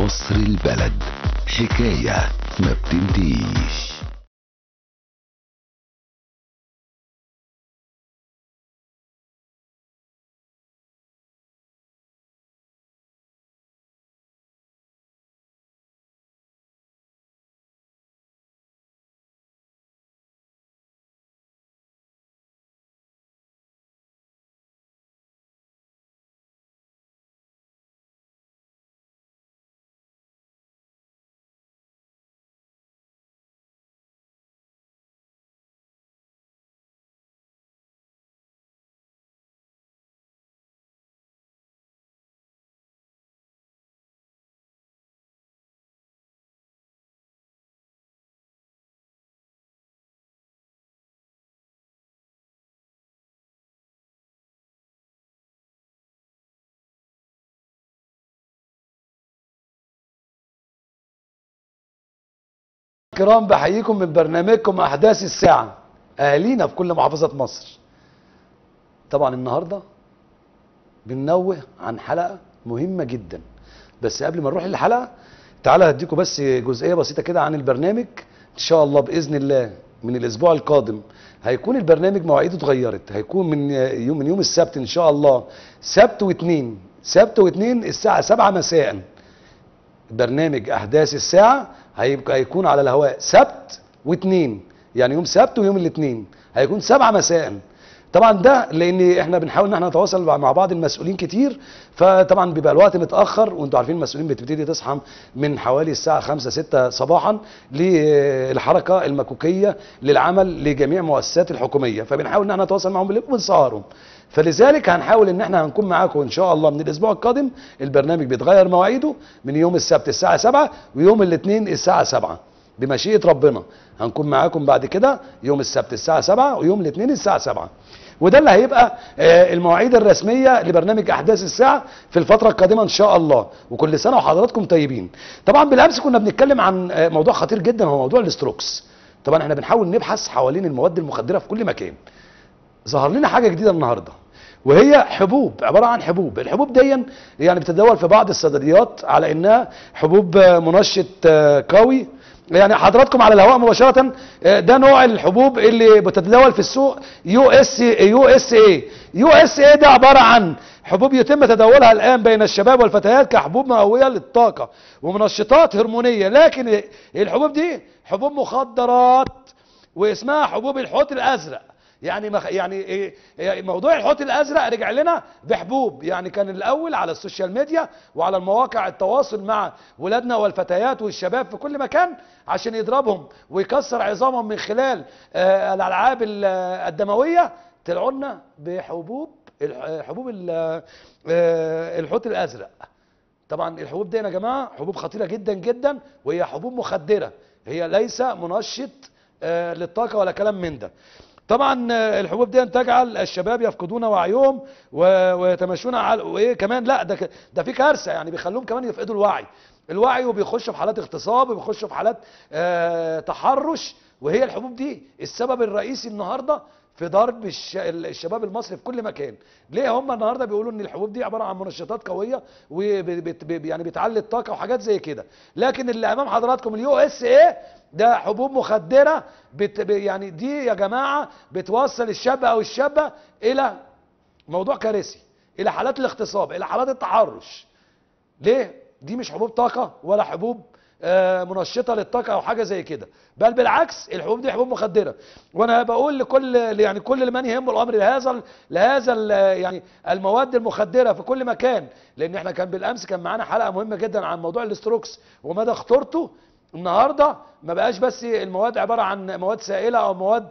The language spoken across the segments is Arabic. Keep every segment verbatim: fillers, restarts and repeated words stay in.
مصر البلد، حكاية ما بتنتهيش. كرام، بحييكم من برنامجكم احداث الساعه. اهالينا في كل محافظات مصر. طبعا النهارده بننوه عن حلقه مهمه جدا، بس قبل ما نروح للحلقه تعالى هديكم بس جزئيه بسيطه كده عن البرنامج. ان شاء الله باذن الله من الاسبوع القادم هيكون البرنامج مواعيده اتغيرت، هيكون من يوم من يوم السبت ان شاء الله، سبت واثنين سبت واثنين الساعه سبعة مساء. برنامج احداث الساعه هيبقى هيكون على الهواء سبت واثنين، يعني يوم سبت ويوم الاثنين هيكون سبعة مساء. طبعا ده لان احنا بنحاول ان احنا نتواصل مع بعض المسؤولين كتير، فطبعا بيبقى الوقت متاخر، وانتوا عارفين المسؤولين بتبتدي تصحى من حوالي الساعه خمسة ستة صباحا للحركه المكوكيه للعمل لجميع مؤسسات الحكوميه، فبنحاول ان احنا نتواصل معهم بالليل ونسهرهم. فلذلك هنحاول ان احنا هنكون معاكم ان شاء الله من الاسبوع القادم. البرنامج بيتغير مواعيده من يوم السبت الساعه سبعة ويوم الاثنين الساعه سبعة بمشيئه ربنا. هنكون معاكم بعد كده يوم السبت الساعه سبعة ويوم الاثنين الساعه سبعة، وده اللي هيبقى المواعيد الرسميه لبرنامج احداث الساعه في الفتره القادمه ان شاء الله. وكل سنه وحضراتكم طيبين. طبعا بالامس كنا بنتكلم عن موضوع خطير جدا، هو موضوع الاستروكس. طبعا احنا بنحاول نبحث حوالين المواد المخدره في كل مكان. ظهر لنا حاجه جديده النهارده، وهي حبوب، عباره عن حبوب. الحبوب دي يعني بتتداول في بعض الصيدليات على انها حبوب منشط قوي. يعني حضراتكم على الهواء مباشره، ده نوع الحبوب اللي بتتداول في السوق، يو اس يو اس اي. يو اس اي ده عباره عن حبوب يتم تداولها الان بين الشباب والفتيات كحبوب مقويه للطاقه ومنشطات هرمونيه، لكن الحبوب دي حبوب مخدرات واسمها حبوب الحوت الازرق. يعني مخ... يعني إيه موضوع الحوت الازرق رجع لنا بحبوب. يعني كان الاول على السوشيال ميديا وعلى المواقع التواصل مع ولادنا والفتيات والشباب في كل مكان عشان يضربهم ويكسر عظامهم من خلال آه الالعاب الدمويه، طلعوا لنا بحبوب حبوب آه الحوت الازرق. طبعا الحبوب دي يا جماعه حبوب خطيره جدا جدا، وهي حبوب مخدره، هي ليس منشط آه للطاقه ولا كلام من ده. طبعا الحبوب دي تجعل الشباب يفقدون وعيهم ويتمشون على وايه كمان، لا ده ده في كارثه، يعني بيخلوهم كمان يفقدوا الوعي الوعي وبيخشوا في حالات اغتصاب وبيخشوا في حالات آه تحرش. وهي الحبوب دي السبب الرئيسي النهارده في ضرب الشباب المصري في كل مكان. ليه هم النهارده بيقولوا ان الحبوب دي عباره عن منشطات قويه وبت يعني بتعلي الطاقه وحاجات زي كده، لكن اللي امام حضراتكم اليو اس اي ده حبوب مخدره بت يعني دي يا جماعه بتوصل الشاب او الشابه الى موضوع كارثي، الى حالات الاغتصاب، الى حالات التحرش. ليه؟ دي مش حبوب طاقه ولا حبوب آه منشطه للطاقه او حاجه زي كده، بل بالعكس الحبوب دي حبوب مخدره. وانا بقول لكل يعني كل من يهمه الامر لهذا لهذا يعني المواد المخدره في كل مكان، لان احنا كان بالامس كان معانا حلقه مهمه جدا عن موضوع الاستروكس ومدى خطورته. النهارده ما بقاش بس المواد عباره عن مواد سائله او مواد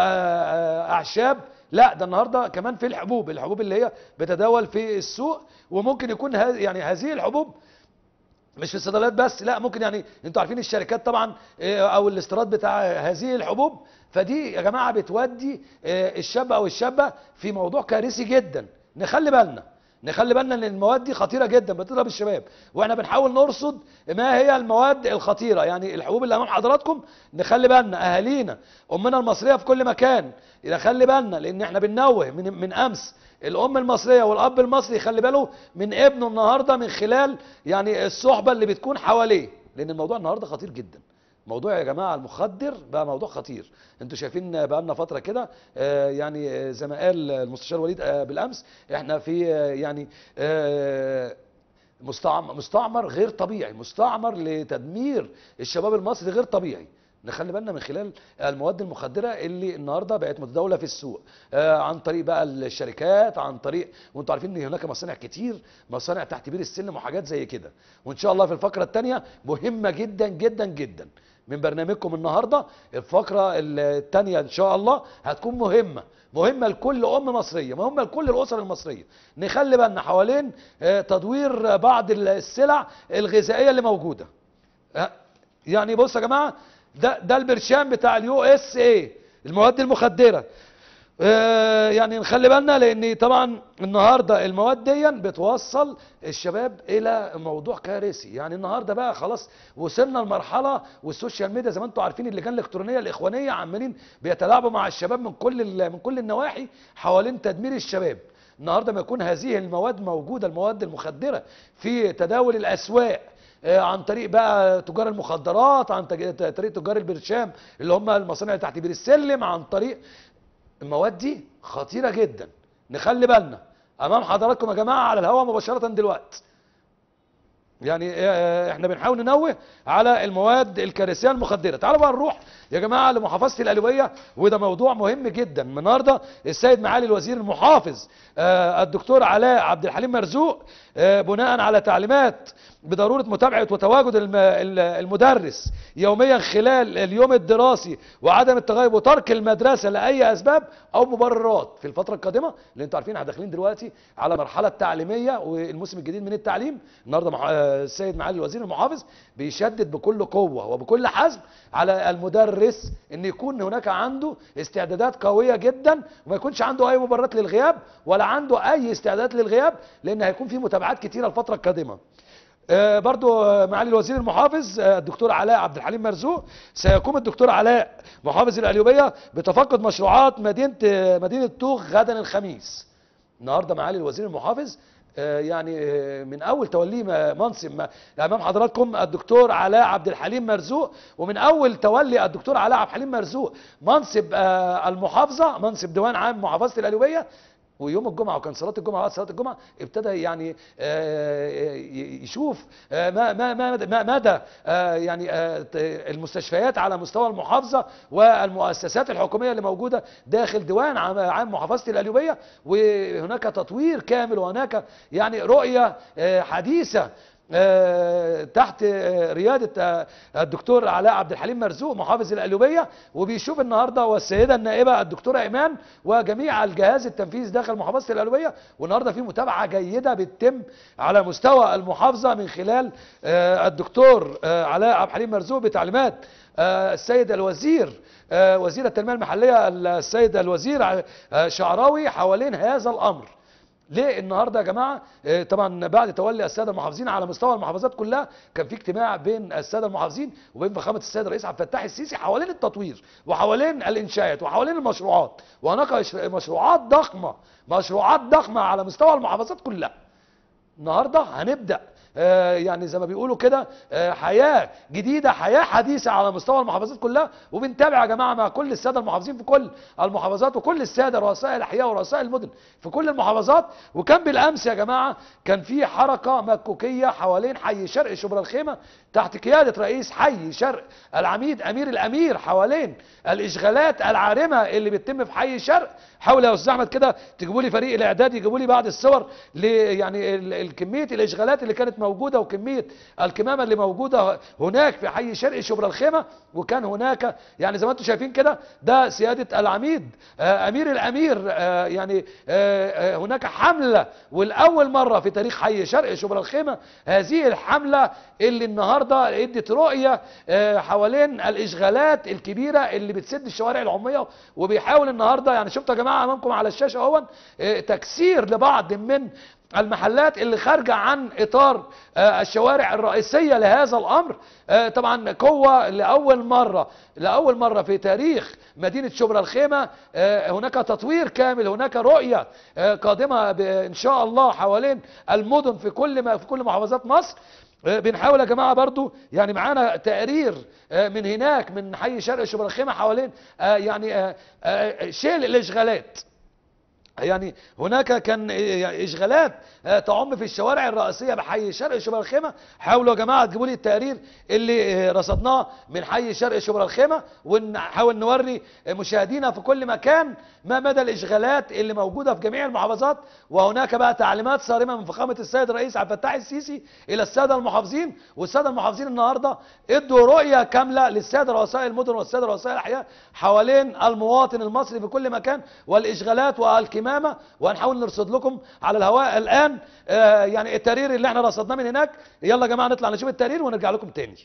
اعشاب، لا ده النهارده كمان في الحبوب الحبوب اللي هي بتتداول في السوق، وممكن يكون يعني هذه الحبوب مش في الصيدليات بس، لا ممكن يعني انتوا عارفين الشركات طبعا او الاستيراد بتاع هذه الحبوب. فدي يا جماعه بتودي الشاب او الشابه في موضوع كارثي جدا. نخلي بالنا نخلي بالنا ان المواد دي خطيره جدا بتضرب الشباب، واحنا بنحاول نرصد ما هي المواد الخطيره. يعني الحبوب اللي امام حضراتكم نخلي بالنا، اهالينا امنا المصريه في كل مكان نخلي بالنا، لان احنا بننوه من من امس الام المصريه والاب المصري يخلي باله من ابنه النهارده من خلال يعني الصحبه اللي بتكون حواليه، لان الموضوع النهارده خطير جدا. موضوع يا جماعه المخدر بقى موضوع خطير. انتوا شايفين بقى لنا فتره كده آه يعني آه زي ما قال المستشار وليد آه بالامس، احنا في آه يعني آه مستعمر, مستعمر غير طبيعي، مستعمر لتدمير الشباب المصري غير طبيعي. نخلي بالنا من خلال المواد المخدره اللي النهارده بقت متداوله في السوق آه عن طريق بقى الشركات، عن طريق، وانتم عارفين ان هناك مصانع كتير، مصانع تحت بير السلم وحاجات زي كده. وان شاء الله في الفقره الثانيه مهمه جدا جدا جدا من برنامجكم النهارده، الفقره الثانيه ان شاء الله هتكون مهمه، مهمه لكل ام مصريه، مهمه لكل الاسر المصريه. نخلي بالنا حوالين آه تدوير بعض السلع الغذائيه اللي موجوده. آه يعني بصوا يا جماعه، ده ده البرشام بتاع اليو اس اي، المواد المخدره. آه يعني نخلي بالنا، لان طبعا النهارده المواد دي بتوصل الشباب الى موضوع كارثي. يعني النهارده بقى خلاص وصلنا لمرحله، والسوشيال ميديا زي ما انتم عارفين اللجان الالكترونيه الاخوانيه عمالين بيتلاعبوا مع الشباب من كل من كل النواحي حوالين تدمير الشباب. النهارده ما يكون هذه المواد موجوده، المواد المخدره في تداول الاسواق عن طريق بقى تجار المخدرات، عن طريق تجار البرشام اللي هم المصانع اللي تحت بير السلم، عن طريق المواد دي خطيره جدا. نخلي بالنا امام حضراتكم يا جماعه على الهواء مباشره دلوقتي. يعني احنا بنحاول ننوه على المواد الكارثيه المخدره. تعالوا بقى نروح يا جماعه لمحافظه القليوبيه، وده موضوع مهم جدا. النهارده السيد معالي الوزير المحافظ آه الدكتور علاء عبد الحليم مرزوق آه بناء على تعليمات بضروره متابعه وتواجد المدرس يوميا خلال اليوم الدراسي، وعدم التغيب وترك المدرسه لاي اسباب او مبررات في الفتره القادمه، اللي انتوا عارفين احنا داخلين دلوقتي على مرحله تعليميه والموسم الجديد من التعليم. النهارده السيد معالي الوزير المحافظ بيشدد بكل قوه وبكل حزم على المدرس ان يكون هناك عنده استعدادات قويه جدا، وما يكونش عنده اي مبررات للغياب ولا عنده اي استعدادات للغياب، لان هيكون في متابعات كتيره الفتره القادمه. آه برضو آه معالي الوزير المحافظ آه الدكتور علاء عبد الحليم مرزوق، سيقوم الدكتور علاء محافظ القليوبيه بتفقد مشروعات مدينه آه مدينه توخ غدا الخميس. النهارده معالي الوزير المحافظ آه يعني آه من اول توليه منصب امام حضراتكم الدكتور علاء عبد الحليم مرزوق، ومن اول تولي الدكتور علاء عبد الحليم مرزوق منصب آه المحافظه، منصب ديوان عام محافظه القليوبيه، ويوم الجمعه وكان صلاه الجمعه وقت صلاه الجمعه ابتدى يعني يشوف ما ما ما مدى يعني المستشفيات على مستوى المحافظه والمؤسسات الحكوميه اللي موجوده داخل ديوان عام محافظه القليوبيه، وهناك تطوير كامل وهناك يعني رؤيه حديثه آه تحت آه ريادة آه الدكتور علاء عبد الحليم مرزوق محافظ القليوبية. وبيشوف النهاردة والسيدة النائبة الدكتورة إيمان وجميع الجهاز التنفيذي داخل محافظة القليوبية، والنهاردة في متابعة جيدة بتتم على مستوى المحافظة من خلال الدكتور علاء عبد الحليم مرزوق بتعليمات السيد الوزير وزير التنمية المحلية السيد الوزير شعراوي حوالين هذا الأمر. ليه النهارده يا جماعه؟ اه طبعا بعد تولي الساده المحافظين على مستوى المحافظات كلها كان في اجتماع بين الساده المحافظين وبين فخامه السيد الرئيس عبد الفتاح السيسي حوالين التطوير وحوالين الانشاءات وحوالين المشروعات، وهناك مشروعات ضخمه، مشروعات ضخمه على مستوى المحافظات كلها. النهارده هنبدا آه يعني زي ما بيقولوا كده آه حياه جديده، حياه حديثه على مستوى المحافظات كلها، وبنتابع يا جماعه مع كل الساده المحافظين في كل المحافظات وكل الساده رؤساء الاحياء ورؤساء المدن في كل المحافظات. وكان بالامس يا جماعه كان في حركه مكوكيه حوالين حي شرق شبرا الخيمه تحت قياده رئيس حي شرق العميد امير الامير حوالين الاشغالات العارمه اللي بتتم في حي شرق. حاول يا استاذ احمد كده تجيبوا لي فريق الاعداد يجيبوا لي بعض الصور ل يعني الكميه الاشغالات اللي كانت موجوده وكميه الكمامه اللي موجوده هناك في حي شرق شبرا الخيمه. وكان هناك يعني زي ما انتم شايفين كده ده سياده العميد آه امير الامير آه يعني آه هناك حمله، والاول مره في تاريخ حي شرق شبرا الخيمه هذه الحمله اللي النهارده ادت رؤيه آه حوالين الاشغالات الكبيره اللي بتسد الشوارع العموميه، وبيحاول النهارده يعني شفتوا يا جماعه امامكم على الشاشه اهو آه تكسير لبعض من المحلات اللي خارجه عن اطار الشوارع الرئيسيه لهذا الامر. طبعا قوه لاول مره لاول مره في تاريخ مدينه شبرا الخيمه هناك تطوير كامل، هناك رؤيه قادمه ان شاء الله حوالين المدن في كل ما في كل محافظات مصر. بنحاول يا جماعه برضو، يعني معانا تقرير من هناك من حي شرق شبرا الخيمه حوالين يعني شيل الاشغالات. يعني هناك كان اشغالات تعم في الشوارع الرئيسيه بحي شرق شبرا الخيمه. حاولوا يا جماعه تجيبوا لي التقرير اللي رصدناه من حي شرق شبرا الخيمه، ونحاول نوري مشاهدينا في كل مكان ما مدى الاشغالات اللي موجوده في جميع المحافظات. وهناك بقى تعليمات صارمه من فخامه السيد الرئيس عبد الفتاح السيسي الى الساده المحافظين، والساده المحافظين النهارده ادوا رؤيه كامله للساده رؤساء المدن والساده رؤساء الاحياء حوالين المواطن المصري في كل مكان والاشغالات والكمامه. وهنحاول نرصد لكم على الهواء الان آه يعني التقرير اللي احنا رصدناه من هناك. يلا يا جماعه نطلع نشوف التقرير ونرجع لكم تاني.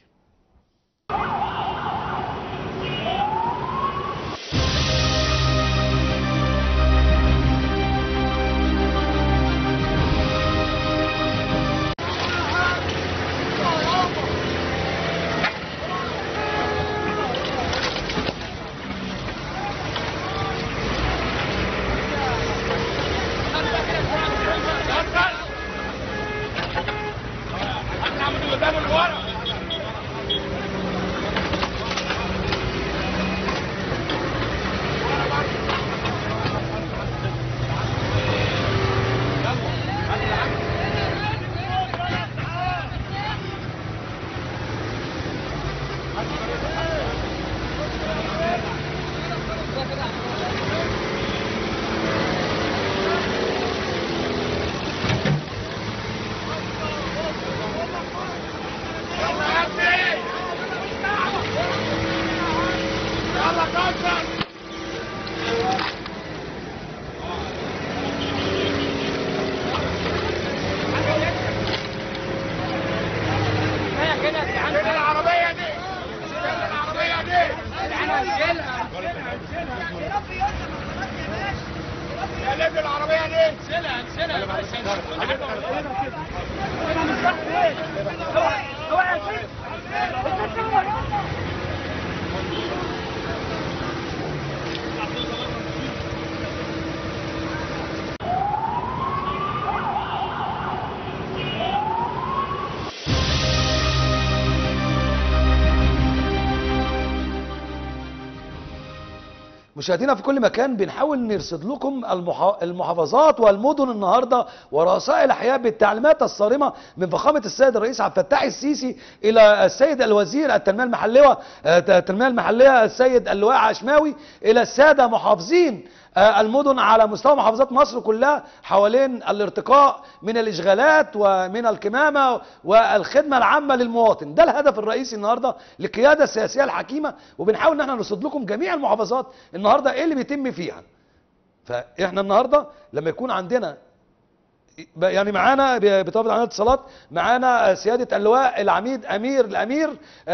مشاهدينا في كل مكان بنحاول نرصد لكم المحافظات والمدن النهارده ورؤساء الاحياء بالتعليمات الصارمه من فخامه السيد الرئيس عبد الفتاح السيسي الى السيد الوزير التنميه المحليه التنميه المحليه السيد اللواء عشماوي الى الساده محافظين المدن على مستوى محافظات مصر كلها حوالين الارتقاء من الاشغالات ومن الكمامه والخدمه العامه للمواطن. ده الهدف الرئيسي النهارده للقياده السياسيه الحكيمه، وبنحاول ان احنا نرصد لكم جميع المحافظات النهارده ايه اللي بيتم فيها. فاحنا النهارده لما يكون عندنا يعني معانا بطاقه عن الاتصالات معانا سياده اللواء العميد امير الامير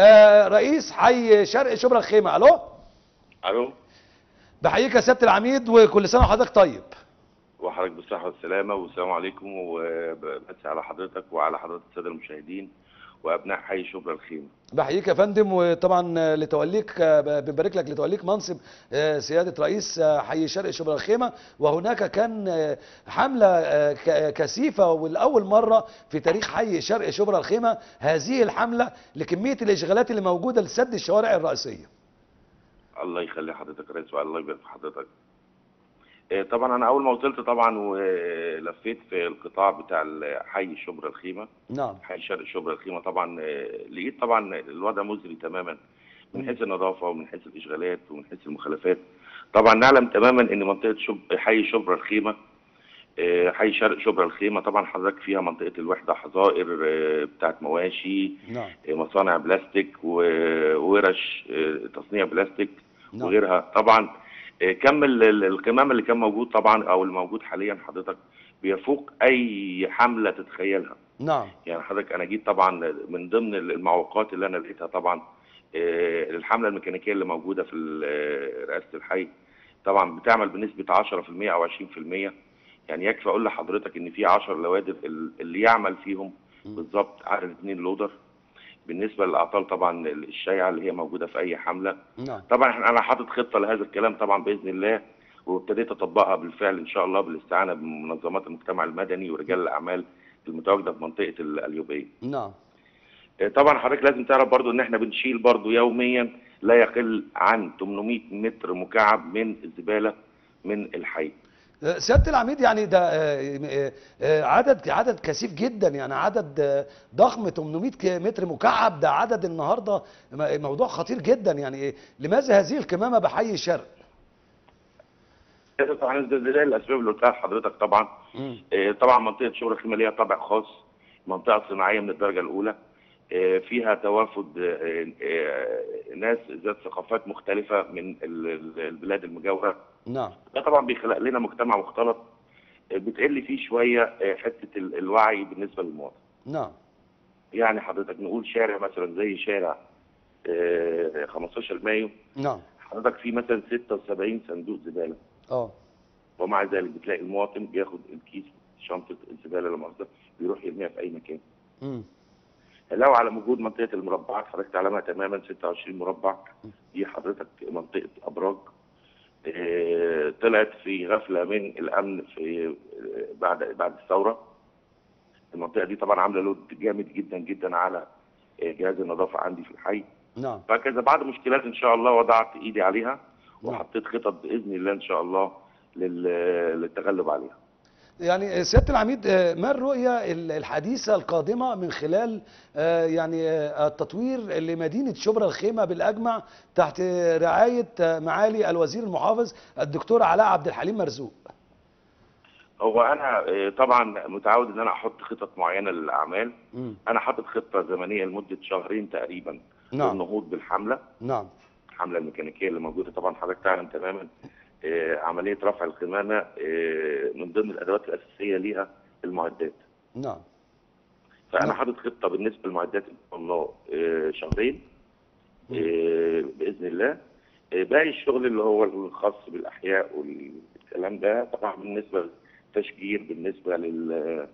رئيس حي شرق شبرا الخيمه. الو الو بحييك يا سياده العميد وكل سنه وحضرتك طيب. وحضرتك بالصحه والسلامه والسلام عليكم، وبمسي على حضرتك وعلى حضرتك الساده المشاهدين وابناء حي شبرا الخيمه. بحييك يا فندم، وطبعا لتوليك بنبارك لك لتوليك منصب سياده رئيس حي شرق شبرا الخيمه. وهناك كان حمله كثيفه ولاول مره في تاريخ حي شرق شبرا الخيمه هذه الحمله لكميه الاشغالات اللي موجوده لسد الشوارع الرئيسيه. الله يخلي حضرتك يا ريس والله يبارك في حضرتك. طبعا انا اول ما وصلت طبعا ولفيت في القطاع بتاع حي شبرا الخيمه. نعم. حي شرق شبرا الخيمه طبعا لقيت طبعا الوضع مزري تماما من حيث النظافه ومن حيث الاشغالات ومن حيث المخالفات. طبعا نعلم تماما ان منطقه شب... حي شبرا الخيمه حي شرق شبرا الخيمه طبعا حضرتك فيها منطقه الوحده حظائر بتاعت مواشي. نعم. مصانع بلاستيك وورش تصنيع بلاستيك. نعم. وغيرها. طبعا كم القمامه اللي كان موجود طبعا او الموجود حاليا حضرتك بيفوق اي حمله تتخيلها. نعم. يعني حضرتك انا جيت طبعا من ضمن المعوقات اللي انا لقيتها طبعا الحمله الميكانيكيه اللي موجوده في رئاسه الحي طبعا بتعمل بنسبه عشرة في المية او عشرين في المية. يعني يكفي اقول لحضرتك ان في عشر لوادر ال- اللي يعمل فيهم بالظبط عدد اتنين لودر. بالنسبه للاعطال طبعا الشائعه اللي هي موجوده في اي حمله، نعم. طبعا احنا انا حاطط خطه لهذا الكلام طبعا باذن الله، وابتديت اطبقها بالفعل ان شاء الله بالاستعانه بمنظمات المجتمع المدني ورجال الاعمال المتواجده في منطقه القليوبيه. نعم. آه، طبعا حضرتك لازم تعرف برضو ان احنا بنشيل برضو يوميا لا يقل عن ثمانمائة متر مكعب من الزباله من الحي. آه، سيادة العميد، يعني ده آه، آه، آه، عدد عدد كثيف جدا، يعني عدد آه، ضخم ثمانمائة ك- متر مكعب، ده عدد النهارده م- موضوع خطير جدا. يعني لماذا هذه الكمامة بحي شرق؟ طبعا ده زي الاسباب اللي قلتها لحضرتك طبعا. مم. آه، طبعا منطقه شبرا الخيمه ليها طابع خاص، منطقه صناعيه من الدرجه الاولى، آه، فيها توافد آه، آه، ناس ذات ثقافات مختلفه من ال- ال- البلاد المجاوره. نعم. ده طبعا بيخلق لنا مجتمع مختلط، آه، بتقل فيه شويه آه، حته ال- الوعي بالنسبه للمواطن. نعم. يعني حضرتك نقول شارع مثلا زي شارع آه، خمستاشر مايو، نعم. حضرتك فيه مثلا ستة وسبعين صندوق زباله، اه. ومع ذلك بتلاقي المواطن بياخد الكيس شنطه الزباله لما قصده بيروح يرميها في اي مكان. مم. لو على وجود منطقه المربعات حضرتك تعلمها تماما ستة وعشرين مربع، دي حضرتك منطقه ابراج. آه، طلعت في غفله من الامن في آه، بعد بعد الثوره. المنطقه دي طبعا عامله لود جامد جدا جدا على آه، جهاز النظافه عندي في الحي. نعم. فكذا بعض مشكلات ان شاء الله وضعت ايدي عليها، نعم. وحطيت خطط باذن الله ان شاء الله لل- للتغلب عليها. يعني سيادة العميد، آه، ما الرؤية ال- الحديثة القادمة من خلال آه، يعني آه، التطوير لمدينة شبرا الخيمة بالأجمع تحت رعاية آه، معالي الوزير المحافظ الدكتور علاء عبد الحليم مرزوق؟ هو انا آه، طبعا متعود ان انا احط خطط معينه للاعمال. مم. انا حاطط خطه زمنيه لمده شهرين تقريبا نعم. للنهوض بالحمله، نعم. الحمله الميكانيكيه اللي موجوده. طبعا حضرتك تعلم تماما آه، عمليه رفع القمامه آه، من ضمن الادوات الاساسيه ليها المعدات. نعم. فانا نعم. حاطط خطه بالنسبه للمعدات ان شاء الله آه، شهرين آه، باذن الله. آه، باقي الشغل اللي هو الخاص بالاحياء والكلام ده طبعا بالنسبه للتشجير، بالنسبه لل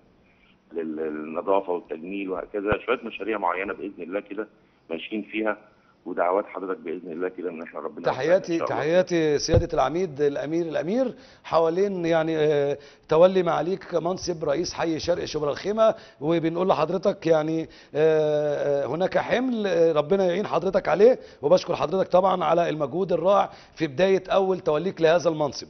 لل- للنظافه والتجميل وهكذا، شويه مشاريع معينه باذن الله كده ماشيين فيها، ودعوات حضرتك باذن الله كده ان احنا ربنا يوفقنا تحياتي إن شاء الله. تحياتي سيادة العميد الأمير الأمير حوالين يعني آه، تولي معاليك منصب رئيس حي شرق شبرا الخيمة، وبنقول لحضرتك يعني آه، آه، هناك حمل آه، ربنا يعين حضرتك عليه، وبشكر حضرتك طبعا على المجهود الرائع في بداية أول توليك لهذا المنصب.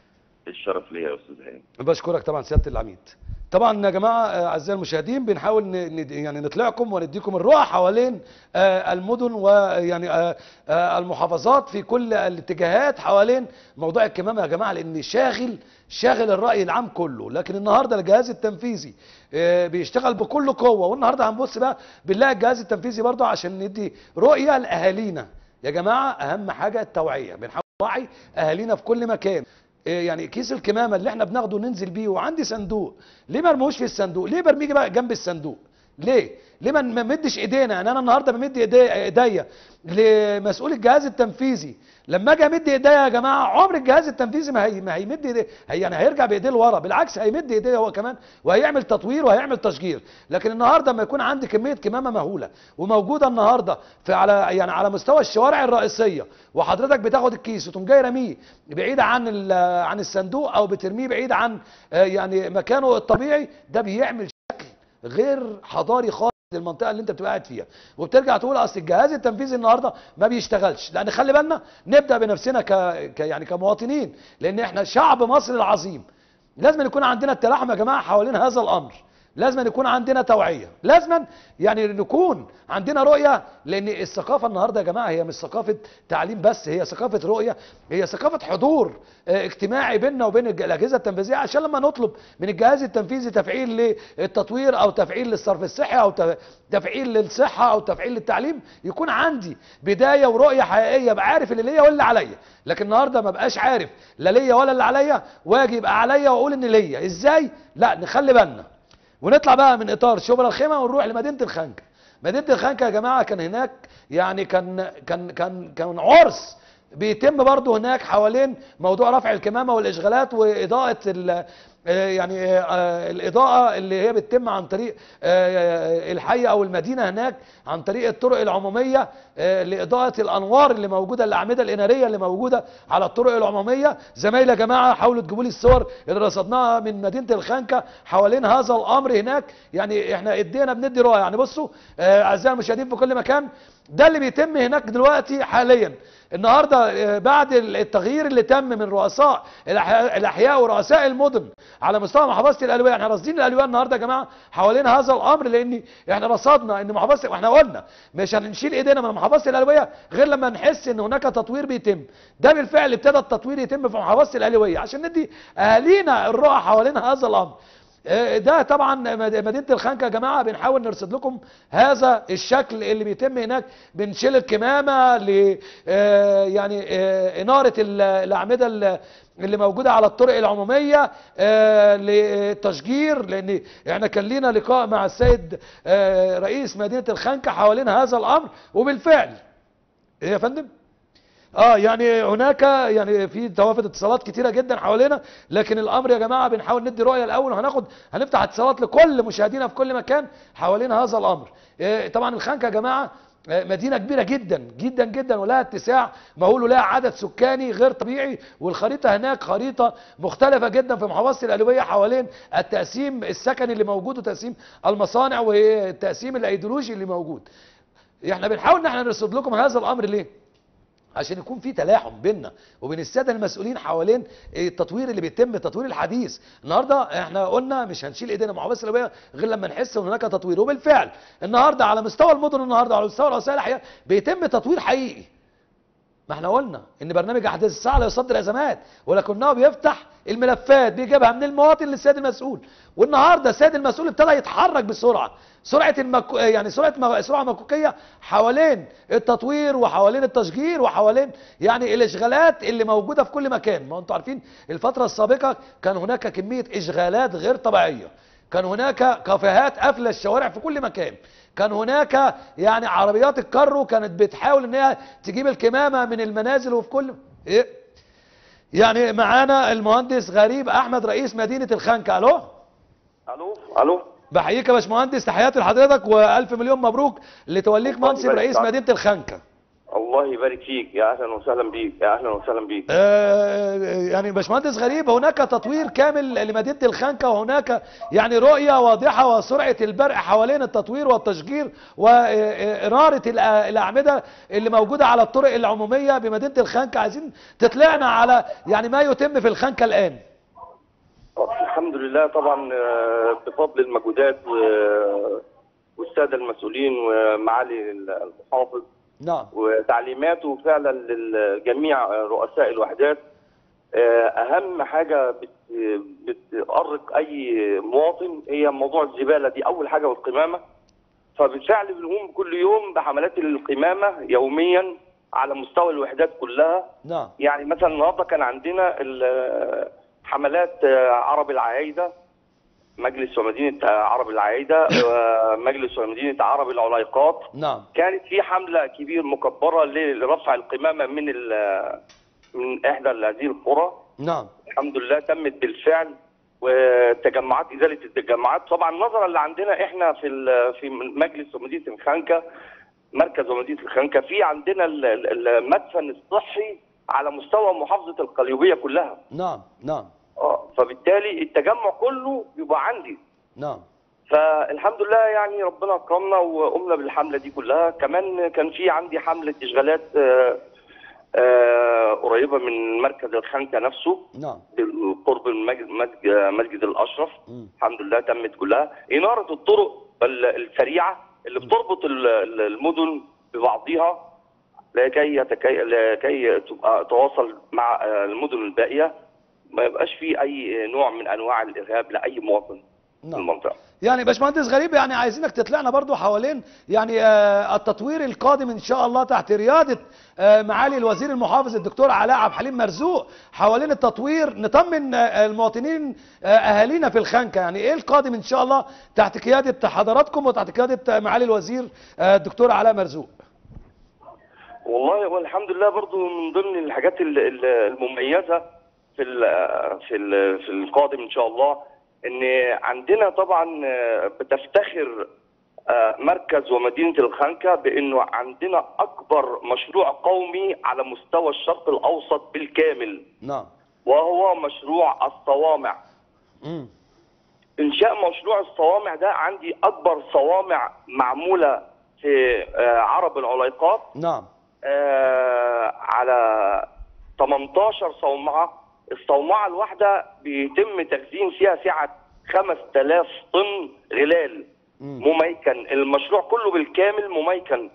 الشرف ليا يا استاذ هاني. بشكرك طبعا سيادة العميد. طبعا يا جماعة آه، أعزائي المشاهدين، بنحاول ن- ن- يعني نطلعكم ونديكم الرؤى حوالين آه، المدن ويعني آه، آه، المحافظات في كل الاتجاهات حوالين موضوع الكمامة يا جماعة، لأن شاغل شاغل الرأي العام كله. لكن النهاردة الجهاز التنفيذي آه، بيشتغل بكل قوة، والنهاردة هنبص بقى بالله الجهاز التنفيذي برضه عشان ندي رؤية لأهالينا. يا جماعة أهم حاجة التوعية، بنحاول نوعي أهالينا في كل مكان. إيه يعني كيس الكمامه اللي احنا بناخده ننزل بيه وعندي صندوق، ليه ما ارموش في الصندوق؟ ليه برميه بقى جنب الصندوق؟ ليه؟ ليه ما نمدش ايدينا؟ يعني انا النهارده بمد ايدي- ايديا لمسؤول الجهاز التنفيذي، لما اجي امد ايديا يا جماعه عمر الجهاز التنفيذي ما هي ما هيمد ايديه، هي يعني هيرجع بايديه لورا، بالعكس هيمد ايديه هو كمان وهيعمل تطوير وهيعمل تشجير. لكن النهارده لما يكون عندي كميه كمامه مهوله وموجوده النهارده في على يعني على مستوى الشوارع الرئيسيه، وحضرتك بتاخد الكيس وتقوم جاي رميه بعيد عن ال- عن الصندوق او بترميه بعيد عن آه، يعني مكانه الطبيعي، ده بيعمل شكل غير حضاري خالص للمنطقه اللي انت بتبقى قاعد فيها. وبترجع تقول اصل الجهاز التنفيذي النهارده ما بيشتغلش، لان خلي بالنا نبدا بنفسنا ك... ك يعني كمواطنين، لان احنا شعب مصر العظيم. لازم يكون عندنا التلاحم يا جماعه حوالين هذا الامر، لازم يكون عندنا توعيه، لازم يعني نكون عندنا رؤيه، لان الثقافه النهارده يا جماعه هي مش ثقافه تعليم بس، هي ثقافه رؤيه، هي ثقافه حضور آه، اجتماعي بيننا وبين الج- الاجهزه التنفيذيه، عشان لما نطلب من الجهاز التنفيذي تفعيل للتطوير او تفعيل للصرف الصحي او ت- تفعيل للصحه او تفعيل للتعليم، يكون عندي بدايه ورؤيه حقيقيه، ابقى عارف اللي ليا واللي عليا. لكن النهارده ما بقاش عارف لا ليا ولا اللي عليا، واجي يبقى عليا واقول ان ليا ازاي؟ لا، نخلي بالنا ونطلع بقى من اطار شبرا الخيمه ونروح لمدينه الخنكه. مدينه الخنكه يا جماعه كان هناك يعني كان كان كان كان عرس بيتم برضه هناك حوالين موضوع رفع الكمامه والاشغالات واضاءه ال- يعني الإضاءة اللي هي بتتم عن طريق الحي أو المدينة هناك عن طريق الطرق العمومية لإضاءة الأنوار اللي موجودة، الأعمدة الإنارية اللي موجودة على الطرق العمومية. زمايلي يا جماعة حاولوا تجيبوا لي الصور اللي رصدناها من مدينة الخنكة حوالين هذا الأمر هناك. يعني احنا ادينا بندي رؤية. يعني بصوا أعزائي المشاهدين في كل مكان، ده اللي بيتم هناك دلوقتي حاليا. النهارده بعد التغيير اللي تم من رؤساء الاحياء ورؤساء المدن على مستوى محافظه القليوبيه، احنا راصدين القليوبيه النهارده يا جماعه حوالين هذا الامر، لان احنا رصدنا ان محافظه، واحنا قلنا مش هنشيل ايدينا من محافظه القليوبيه غير لما نحس ان هناك تطوير بيتم. ده بالفعل ابتدى التطوير يتم في محافظه القليوبيه عشان ندي اهالينا الرؤى حوالين هذا الامر. ده طبعا مدينه الخنكه يا جماعه بنحاول نرصد لكم هذا الشكل اللي بيتم هناك. بنشيل الكمامه ل يعني اناره الاعمده اللي موجوده على الطرق العموميه للتشجير، لان احنا كان لينا لقاء مع السيد رئيس مدينه الخنكه حوالين هذا الامر، وبالفعل ايه يا فندم؟ اه يعني هناك يعني في توافد اتصالات كتيره جدا حوالينا، لكن الامر يا جماعه بنحاول ندي رؤيه الاول، وهناخد هنفتح اتصالات لكل مشاهدينا في كل مكان حوالين هذا الامر. إيه طبعا الخنكه يا جماعه مدينه كبيره جدا جدا جدا، ولها اتساع مهول، ولها عدد سكاني غير طبيعي، والخريطه هناك خريطه مختلفه جدا في محافظه القليوبيه حوالين التقسيم السكني اللي موجود وتقسيم المصانع والتقسيم الايديولوجي اللي موجود. احنا بنحاول ان احنا نرصد لكم هذا الامر ليه؟ عشان يكون في تلاحم بيننا وبين الساده المسؤولين حوالين التطوير اللي بيتم، التطوير الحديث. النهارده احنا قلنا مش هنشيل ايدينا مع محافظه القليوبيه غير لما نحس ان هناك تطوير، وبالفعل النهارده على مستوى المدن، النهارده على مستوى رؤساء الاحياء بيتم تطوير حقيقي. ما احنا قلنا ان برنامج احداث الساعه لا يصدر ازمات، ولكنه بيفتح الملفات بيجيبها من المواطن للسيد المسؤول. والنهارده السيد المسؤول ابتدى يتحرك بسرعه، سرعه المكو... يعني سرعه م... سرعه مكوكيه حوالين التطوير وحوالين التشجير وحوالين يعني الاشغالات اللي موجوده في كل مكان. ما انتم عارفين الفتره السابقه كان هناك كميه اشغالات غير طبيعيه، كان هناك كافيهات قافله الشوارع في كل مكان، كان هناك يعني عربيات الكارو كانت بتحاول ان هي تجيب الكمامه من المنازل وفي كل ايه. يعني معانا المهندس غريب احمد رئيس مدينه الخنكه. الو الو الو بحييك يا باشمهندس، تحياتي لحضرتك والف مليون مبروك لتوليك منصب رئيس مدينه الخنكه. الله يبارك فيك، يا اهلا وسهلا بيك، يا اهلا وسهلا بيك. آه يعني باشمهندس غريب، هناك تطوير كامل لمدينه الخنكه، وهناك يعني رؤيه واضحه وسرعه البرق حوالين التطوير والتشجير واناره الاعمده اللي موجوده على الطرق العموميه بمدينه الخنكه. عايزين تطلعنا على يعني ما يتم في الخنكه الان. الحمد لله طبعا بفضل المجهودات والساده المسؤولين ومعالي المحافظ، نعم، وتعليماته فعلا لجميع رؤساء الوحدات. اهم حاجه بتؤرق اي مواطن هي موضوع الزباله دي اول حاجه، والقمامه. فبالفعل بنقوم كل يوم بحملات القمامه يوميا على مستوى الوحدات كلها. نعم. يعني مثلا النهارده كان عندنا حملات عرب العايده، مجلس ومدينه عرب العايده، ومجلس ومدينه عرب العليقات. نعم. كانت في حمله كبيره مكبره لرفع القمامه من من احدى هذه القرى. نعم. الحمد لله تمت بالفعل، وتجمعات ازاله التجمعات طبعا نظرا اللي عندنا احنا في في مجلس ومدينه الخنكه، مركز ومدينه الخنكه، في عندنا المدفن الصحي على مستوى محافظه القليوبيه كلها. نعم. نعم. اه فبالتالي التجمع كله بيبقى عندي. نعم. فالحمد لله يعني ربنا اكرمنا وقمنا بالحمله دي كلها. كمان كان في عندي حمله اشغالات آآ آآ قريبه من مركز الخنكه نفسه. نعم. قرب المسجد مسجد الاشرف. م. الحمد لله تمت كلها. اناره الطرق السريعه اللي بتربط المدن ببعضها لكي لكي تبقى تواصل مع المدن الباقيه، ما يبقاش في اي نوع من انواع الارهاب لاي مواطن. نعم. في المنطقه. يعني باشمهندس غريب، يعني عايزينك تطلعنا برضو حوالين يعني آه التطوير القادم ان شاء الله تحت رياده آه معالي الوزير المحافظ الدكتور علاء عبد الحليم مرزوق، حوالين التطوير نطمن آه المواطنين آه اهالينا في الخنكه. يعني ايه القادم ان شاء الله تحت قياده حضراتكم وتحت قياده معالي الوزير آه الدكتور علاء مرزوق؟ والله والحمد لله برضو من ضمن الحاجات المميزه في ال في ال في القادم ان شاء الله، ان عندنا طبعا بتفتخر مركز ومدينه الخنكه بانه عندنا اكبر مشروع قومي على مستوى الشرق الاوسط بالكامل. نعم. وهو مشروع الصوامع. امم انشاء مشروع الصوامع ده، عندي اكبر صوامع معموله في عرب العليقات. نعم. آه على ثمانية عشر صومعه، الصومعه الواحده بيتم تخزين فيها سعه خمسة آلاف طن غلال مم. مميكن. المشروع كله بالكامل مميكن.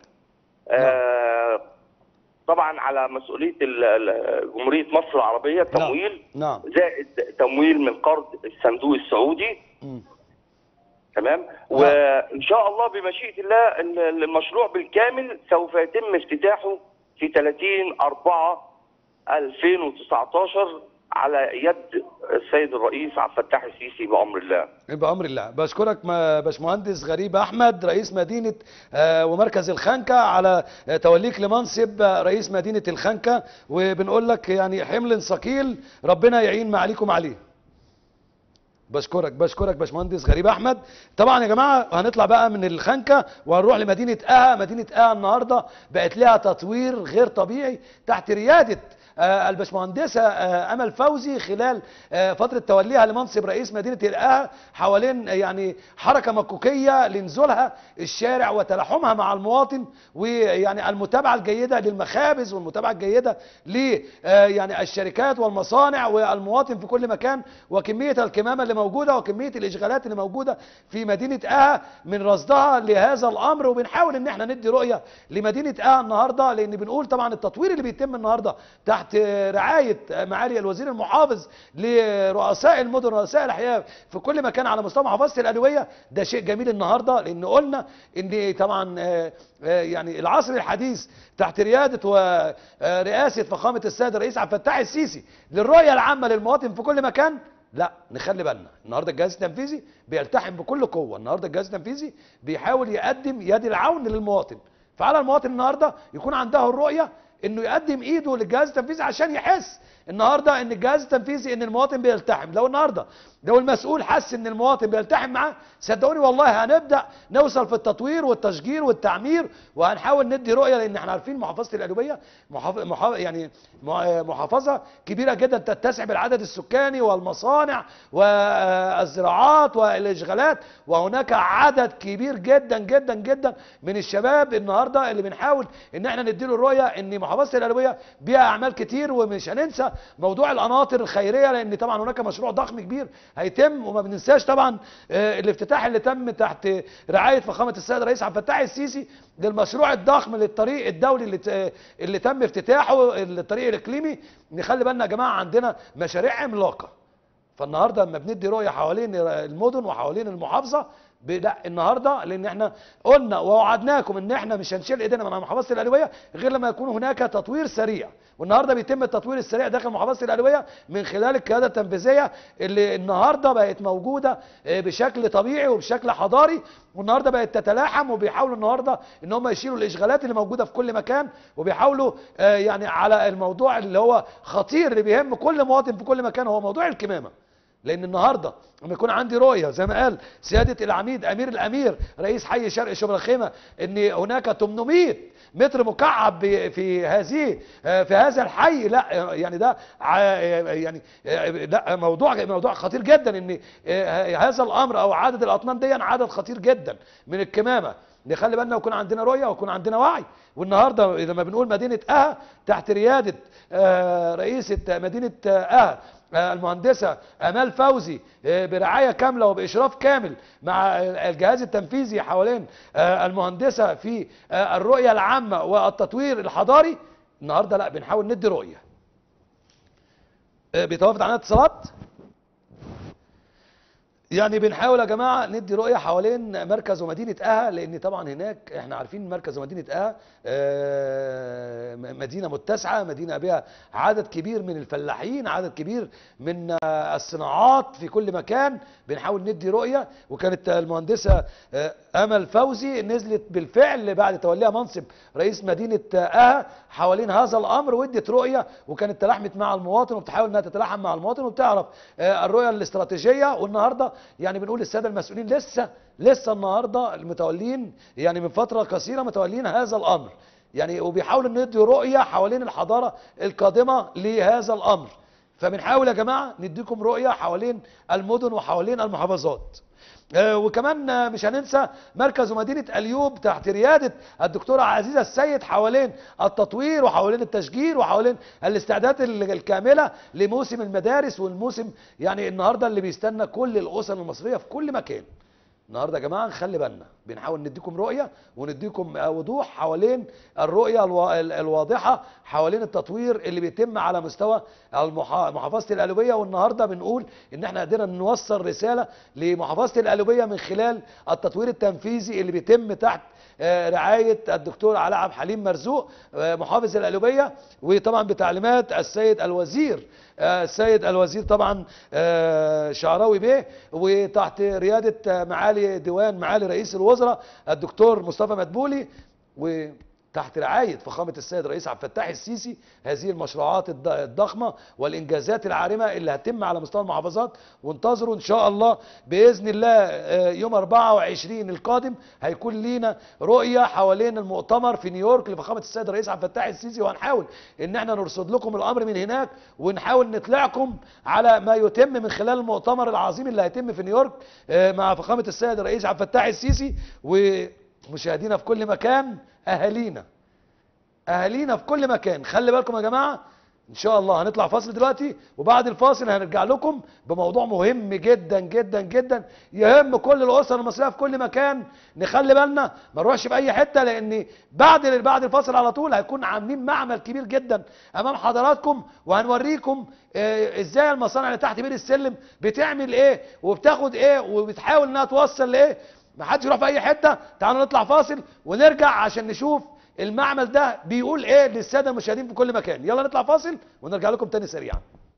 آه طبعا على مسؤوليه جمهوريه مصر العربيه تمويل. نعم. زائد تمويل من قرض الصندوق السعودي. مم. تمام. وان شاء الله بمشيئه الله المشروع بالكامل سوف يتم افتتاحه في ثلاثين أربعة ألفين وتسعتاشر على يد السيد الرئيس عبد الفتاح السيسي بامر الله. بامر الله. بشكرك باشمهندس غريب احمد رئيس مدينه ومركز الخنكه على توليك لمنصب رئيس مدينه الخنكه، وبنقول لك يعني حمل ثقيل ربنا يعين معاليكم عليه. بشكرك بشكرك باشمهندس غريب احمد. طبعا يا جماعه هنطلع بقى من الخنكه وهنروح لمدينه اها. مدينه اها النهارده بقت لها تطوير غير طبيعي تحت رياده آه الباشمهندسه آه امل فوزي خلال آه فتره توليها لمنصب رئيس مدينه اها، حوالين يعني حركه مكوكيه لنزولها الشارع وتلاحمها مع المواطن، ويعني المتابعه الجيده للمخابز والمتابعه الجيده ل آه يعني الشركات والمصانع والمواطن في كل مكان، وكميه الكمامه اللي موجوده وكميه الاشغالات اللي موجوده في مدينه اها من رصدها لهذا الامر. وبنحاول ان احنا ندي رؤيه لمدينه اها النهارده، لان بنقول طبعا التطوير اللي بيتم النهارده تحت رعايه معالي الوزير المحافظ لرؤساء المدن رؤساء الاحياء في كل مكان على مستوى محافظه القليوبيه، ده شيء جميل النهارده، لان قلنا ان طبعا يعني العصر الحديث تحت رياده ورئاسه فخامه السيد الرئيس عبد الفتاح السيسي للرؤيه العامه للمواطن في كل مكان. لا نخلي بالنا، النهارده الجهاز التنفيذي بيلتحم بكل قوه، النهارده الجهاز التنفيذي بيحاول يقدم يد العون للمواطن، فعلى المواطن النهارده يكون عنده الرؤيه انه يقدم ايده للجهاز التنفيذي عشان يحس النهارده ان الجهاز التنفيذي ان المواطن بيلتحم. لو النهارده لو المسؤول حس ان المواطن بيلتحم معاه، صدقوني والله هنبدا نوصل في التطوير والتشجير والتعمير، وهنحاول ندي رؤيه، لان احنا عارفين محافظه القليوبيه محافظه محافظ يعني محافظه كبيره جدا تتسع بالعدد السكاني والمصانع والزراعات والاشغالات، وهناك عدد كبير جدا جدا جدا من الشباب النهارده اللي بنحاول ان احنا نديله الرؤيه ان محافظه القليوبيه بيها اعمال كتير. ومش هننسى موضوع القناطر الخيريه، لان طبعا هناك مشروع ضخم كبير هيتم، وما بننساش طبعا الافتتاح اللي تم تحت رعايه فخامه السيد الرئيس عبد الفتاح السيسي للمشروع الضخم للطريق الدولي اللي اللي تم افتتاحه، الطريق الاقليمي. نخلي بالنا يا جماعه عندنا مشاريع عملاقه، فالنهارده لما بندي رؤيه حوالين المدن وحوالين المحافظه، لا النهارده لان احنا قلنا ووعدناكم ان احنا مش هنشيل ايدينا من محافظه القليوبيه غير لما يكون هناك تطوير سريع، والنهارده بيتم التطوير السريع داخل محافظه القليوبيه من خلال القياده التنفيذيه اللي النهارده بقت موجوده بشكل طبيعي وبشكل حضاري، والنهارده بقت تتلاحم، وبيحاولوا النهارده ان هم يشيلوا الاشغالات اللي موجوده في كل مكان، وبيحاولوا يعني على الموضوع اللي هو خطير اللي بيهم كل مواطن في كل مكان، هو موضوع الكمامه. لان النهارده لما يكون عندي رؤيه زي ما قال سياده العميد امير الامير رئيس حي شرق شبرا الخيمه ان هناك ثمانمائة متر مكعب في هذه في هذا الحي، لا يعني ده يعني لا موضوع موضوع خطير جدا، ان هذا الامر او عدد الاطنان دي عدد خطير جدا من الكمامه. نخلي بالنا ويكون عندنا رؤيه ويكون عندنا وعي. والنهارده لما بنقول مدينه اها تحت رياده رئيسه مدينه اها المهندسه امال فوزي برعايه كامله وباشراف كامل مع الجهاز التنفيذي حوالين المهندسه في الرؤيه العامه والتطوير الحضاري، النهارده لا بنحاول ندي رؤيه. بيتوافد علينا اتصالات؟ يعني بنحاول يا جماعه ندي رؤيه حوالين مركز ومدينه اها، لان طبعا هناك احنا عارفين مركز ومدينه اها آه، مدينه متسعه، مدينه بها عدد كبير من الفلاحين، عدد كبير من آه، الصناعات في كل مكان. بنحاول ندي رؤيه، وكانت المهندسه آه، امل فوزي نزلت بالفعل بعد توليها منصب رئيس مدينه آه، اها حوالين هذا الامر، وادت رؤيه، وكانت تلاحمت مع المواطن وبتحاول انها تتلاحم مع المواطن وبتعرف آه، الرؤيه الاستراتيجيه. والنهارده يعني بنقول للساده المسؤولين لسه لسه النهارده المتولين يعني من فتره قصيره متولين هذا الامر، يعني وبيحاولوا ان يدوا رؤيه حوالين الحضاره القادمه لهذا الامر. فبنحاول يا جماعه نديكم رؤيه حوالين المدن وحوالين المحافظات. آه وكمان آه مش هننسى مركز ومدينه اليوب تحت رياده الدكتوره عزيزه السيد حوالين التطوير وحوالين التشجير وحوالين الاستعدادات الكامله لموسم المدارس، والموسم يعني النهارده اللي بيستنى كل الاسر المصريه في كل مكان. النهارده يا جماعه نخلي بالنا، بنحاول نديكم رؤيه ونديكم وضوح حوالين الرؤيه الواضحه حوالين التطوير اللي بيتم على مستوى محافظه القليوبيه. والنهارده بنقول ان احنا قدرنا نوصل رساله لمحافظه القليوبيه من خلال التطوير التنفيذي اللي بيتم تحت رعايه الدكتور علاء عبد الحليم مرزوق محافظ القليوبيه، وطبعا بتعليمات السيد الوزير السيد الوزير طبعا شعراوي بيه، وتحت رياده معالي ديوان معالي رئيس الوزراء الدكتور مصطفى مدبولي، وتحت رعايه فخامه السيد الرئيس عبد الفتاح السيسي. هذه المشروعات الضخمه والانجازات العارمه اللي هتتم على مستوى المحافظات، وانتظروا ان شاء الله باذن الله يوم أربعة وعشرين القادم هيكون لينا رؤيه حوالين المؤتمر في نيويورك لفخامه السيد الرئيس عبد الفتاح السيسي، وهنحاول ان احنا نرصد لكم الامر من هناك، ونحاول نطلعكم على ما يتم من خلال المؤتمر العظيم اللي هيتم في نيويورك مع فخامه السيد الرئيس عبد الفتاح السيسي. ومشاهدينا في كل مكان، اهالينا اهالينا في كل مكان، خلي بالكم يا جماعه. ان شاء الله هنطلع فاصل دلوقتي، وبعد الفاصل هنرجع لكم بموضوع مهم جدا جدا جدا يهم كل الاسر المصريه في كل مكان. نخلي بالنا ما نروحش في اي حته، لان بعد بعد الفاصل على طول هيكون عاملين معمل كبير جدا امام حضراتكم، وهنوريكم آه ازاي المصانع اللي تحت بير السلم بتعمل ايه وبتاخد ايه وبتحاول انها توصل لايه. ما حدش يروح في اي حته. تعالوا نطلع فاصل ونرجع عشان نشوف المعمل ده بيقول ايه للساده المشاهدين في كل مكان. يلا نطلع فاصل ونرجع لكم تاني سريعا.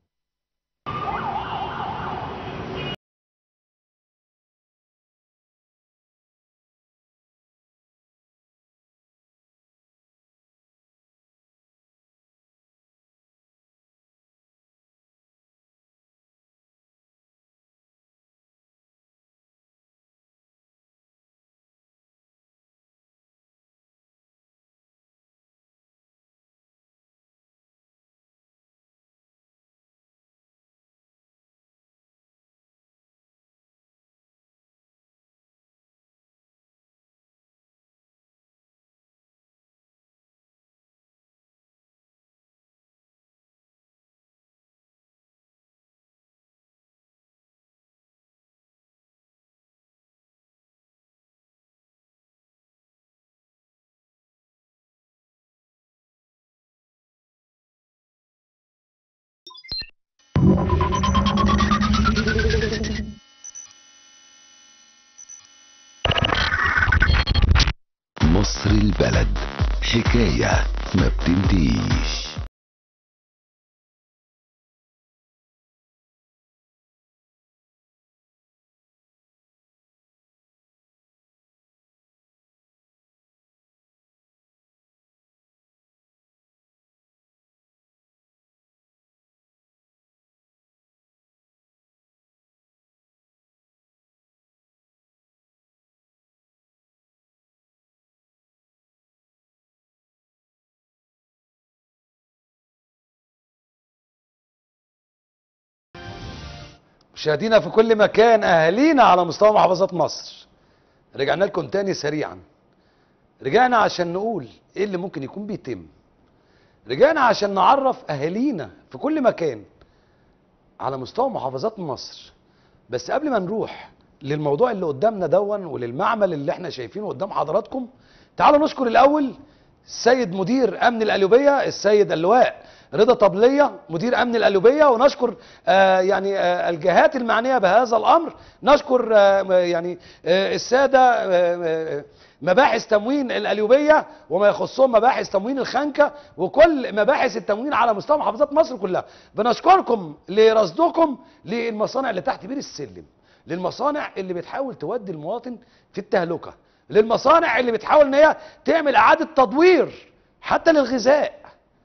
مصر البلد، حكاية ما بتنتهيش. مشاهدينا في كل مكان، اهالينا على مستوى محافظات مصر، رجعنا لكم تاني سريعا. رجعنا عشان نقول ايه اللي ممكن يكون بيتم، رجعنا عشان نعرف اهالينا في كل مكان على مستوى محافظات مصر. بس قبل ما نروح للموضوع اللي قدامنا دون وللمعمل اللي احنا شايفينه قدام حضراتكم، تعالوا نشكر الاول السيد مدير امن القليوبيه السيد اللواء رضا طبليه مدير امن القليوبيه، ونشكر آه يعني آه الجهات المعنيه بهذا الامر، نشكر آه يعني آه الساده آه مباحث تموين القليوبيه وما يخصهم مباحث تموين الخنكه وكل مباحث التموين على مستوى محافظات مصر كلها. بنشكركم لرصدكم للمصانع اللي تحت بير السلم، للمصانع اللي بتحاول تودي المواطن في التهلكه، للمصانع اللي بتحاول ان هي تعمل اعاده تدوير حتى للغذاء.